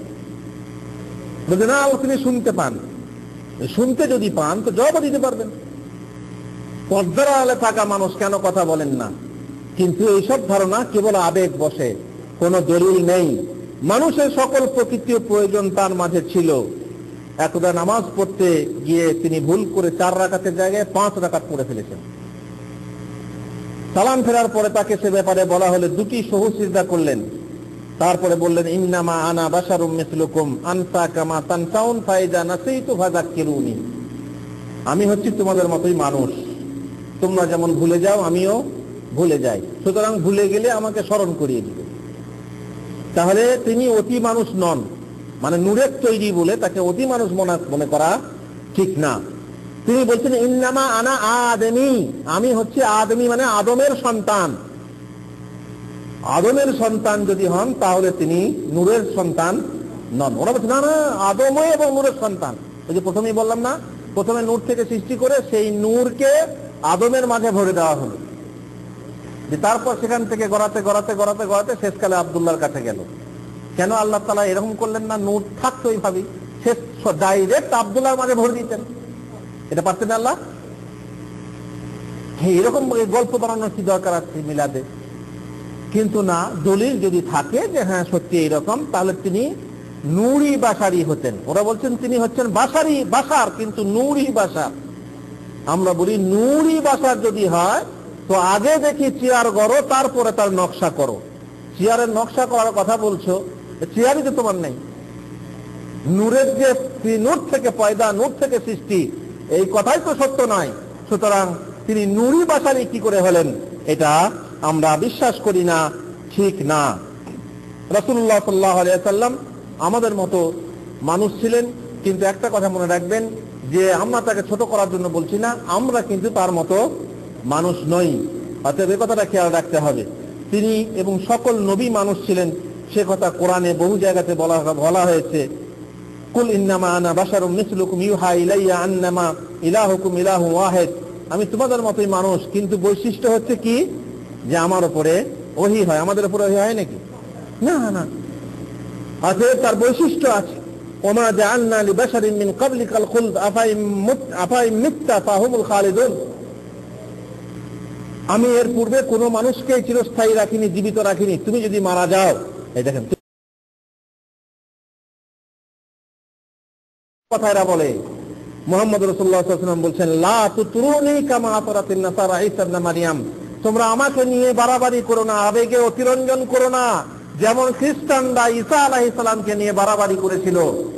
[SPEAKER 1] বলছে না, তিনি শুনতে পান। শুনতে যদি পান তো জবাব দিতে পারবেন। পর্দার আড়ালে থাকা মানুষ কেন কথা বলেন না? কিন্তু এইসব ধারণা কেবল আবেগ বসে, কোনো দলিল নেই। মানুষের সকল প্রকৃতির প্রয়োজন তার মাঝে ছিল। একদা নামাজ পড়তে গিয়ে তিনি ভুল করে চার রাকাতের জায়গায় পাঁচ রাকাত পড়ে ফেলেছেন। সালাম ফেরার পরে তাকে সে ব্যাপারে বলা হলে দুটি সহজ সিজদা করলেন। তারপরে বললেন, ইন্নামা আনা বাশারুম মিসলুকুম আনসা কামা তানসাউন ফাইজা নাসিতু ফাযাক্কিরুনি। আমি হচ্ছি তোমাদের মতোই মানুষ, তোমরা যেমন ভুলে যাও আমিও ভুলে যাই, সুতরাং ভুলে গেলে আমাকে স্মরণ করিয়ে দিবে। তাহলে তিনি অতি মানুষ নন, মানে নূরের তৈরি বলে তাকে অতি মানুষ মনে করা ঠিক না। তিনি বলছেন ইন্নামা আনা আদমি, আমি হচ্ছে আদমি, মানে আদমের সন্তান। আদমের সন্তান যদি হন তাহলে তিনি নূরের সন্তান নন। ওরা বলছে না না, আদমও এবং নূরের সন্তান। ওই যে প্রথমেই বললাম না, প্রথমে নূর থেকে সৃষ্টি করে সেই নূরকে আদমের মাঝে ভরে দেওয়া হলো, যে তারপর সেখান থেকে গড়াতে গড়াতে গড়াতে গড়াতে শেষকালে আব্দুল্লাহর কাছে গেল। কেন আল্লাহ তাআলা এরকম করলেন না? নূর থাকতো এইভাবেই, শেষ ডাইরেক্ট আব্দুল্লাহর মাঝে ভরে দিতেন। এটা পারতেন আল্লাহ? হ্যাঁ, এরকম গল্প বানানোর কি দরকার আছে মিলাদে? কিন্তু না, দলিল যদি থাকে যে হ্যাঁ সত্যি এইরকম, তাহলে তিনি নূরি বাশারি হতেন। ওরা বলছেন তিনি হচ্ছেন বাশারি বাশার, কিন্তু নূরি বাশার। আমরা বলি নূরি বাশার যদি হয় তো আগে দেখি চেয়ার গড়ো, তারপরে তার নকশা করো। চেয়ারের নকশা করার কথা বলছো, চেয়ারই তো তোমার নেই। নূরের যে নূর থেকে পয়দা, নূর থেকে সৃষ্টি, এই কথাই তো সত্য নয়। সুতরাং তিনি নূরি বাশারি কি করে হলেন, এটা আমরা বিশ্বাস করি না, ঠিক না। রাসূলুল্লাহ সাল্লাল্লাহু আলাইহি ওয়াসাল্লাম আমাদের মতো মানুষ ছিলেন, কিন্তু একটা কথা মনে রাখবেন যে আমরা তাকে ছোট করার জন্য বলছি না, আমরা কিন্তু তার মতো মানুষ নই। অতএব এই কথাটা খেয়াল রাখতে হবে। তিনি এবং সকল নবী মানুষ ছিলেন, সে কথা কোরআনে বহু জায়গাতে বলা বলা হয়েছে। কুল ইন্নামা আনা বাশারুম মিসলুকুম ইউহা ইলাইয়া আন্নামা ইলাহুকুম ইলাহু ওয়াহিদ। আমি তোমাদের মতোই মানুষ, কিন্তু বৈশিষ্ট্য হচ্ছে কি যে আমার উপরে ওহী হয়। আমাদের উপরে ওহী হয় নাকি? না না, আছে, তার বৈশিষ্ট্য আছে। ওমা জাআলনা লিবাশারিন মিন ক্বাবলিকাল খুলদ আফাইম মুত আফাইম মিত্তা ফাহুমুল খালিদুন। আমি এর পূর্বে কোনো মানুষকে চিরস্থায়ী রাখিনি, জীবিত রাখিনি। তুমি যদি মারা যাও, এই দেখেন কথা এরা বলে। মুহাম্মদ রাসূলুল্লাহ সাল্লাল্লাহু আলাইহি ওয়াসাল্লাম বলছেন, লা তুতরুনি কামা আতরাতিন নাসারা ঈসা ইবনে মারইয়াম। তোমরা আমাকে নিয়ে বাড়াবাড়ি করো না, আবেগে অতিরঞ্জন করো না, যেমন খ্রিস্টানরা ঈসা আলাইহিস সালামকে নিয়ে বাড়াবাড়ি করেছিল।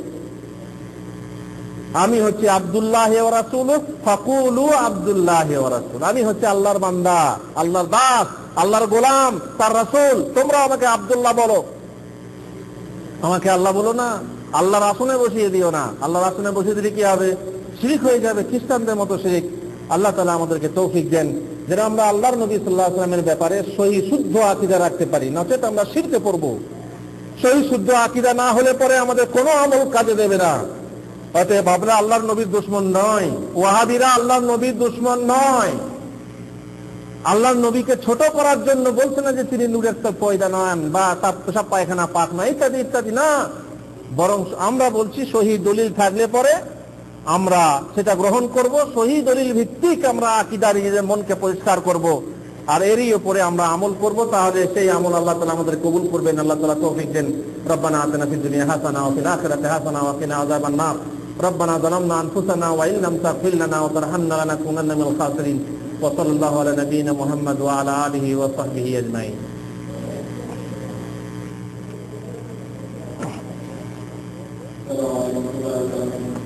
[SPEAKER 1] আমি হচ্ছে আব্দুল্লাহ ওয়া রাসূলুহু ফাকুলু আব্দুল্লাহ ওয়া রাসূল। আমি হচ্ছে আল্লাহর বান্দা, আল্লাহর দাস, আল্লাহর গোলাম, তার রাসূল। তোমরা আমাকে আব্দুল্লাহ বলো, আমাকে আল্লাহ বলো না। আল্লাহর আসনে বসিয়ে দিও না। আল্লাহর আসনে বসিয়ে দিলে কি হবে? শিরক হয়ে যাবে, খ্রিস্টানদের মতো শিরক। আল্লাহ তাআলা আমাদেরকে তৌফিক দেন যেন আমরা আল্লাহর নবী সাল্লাল্লাহু আলাইহি ওয়াসাল্লামের ব্যাপারে সহি শুদ্ধ আকীদা রাখতে পারি, নচেত আমরা শিরকে পড়ব। সহি শুদ্ধ আকীদা না হলে পরে আমাদের কোনো আমল কাজে দেবে না। অতএব আমরা আল্লাহর নবীর দুশমন নয়, ওয়াহাবিরা আল্লাহর নবীর দুশমন নয়। আল্লাহর নবীকে ছোট করার জন্য বলছে না যে তিনি নূরের তো পয়দা নন বা তার পেশাব পায়খানা পাক নয় ইত্যাদি ইত্যাদি, না। বরং আমরা বলছি সহি দলিল থাকলে পরে আমরা সেটা গ্রহণ করব, সহি দলিল ভিত্তিক আমরা আকীদার নিজেদের মনকে পরিষ্কার করব, আর এরই উপরে আমরা আমল করব, তাহলে সেই আমল আল্লাহ তাআলা আমাদের কবুল করবেন। আল্লাহ তাআলা তৌফিক দেন। রব্বানা আতিনা ফিদ দুনিয়া হাসানা ওয়া ফিল আখিরাতি হাসানা ওয়া কিনা আযাবান নার। রব্বানা যালামনা আনফুসানা ওয়া ইন লাম তাগফির লানা ওয়া তারহামনা লানাকুনান্না মিনাল খাসিরিন। ওয়া সাল্লাল্লাহু আলা নাবিয়িনা মুহাম্মদ ওয়া আলা আলিহি ওয়া সাহবিহি আজমাইন।
[SPEAKER 2] السلام عليكم ورحمة الله وبركاته.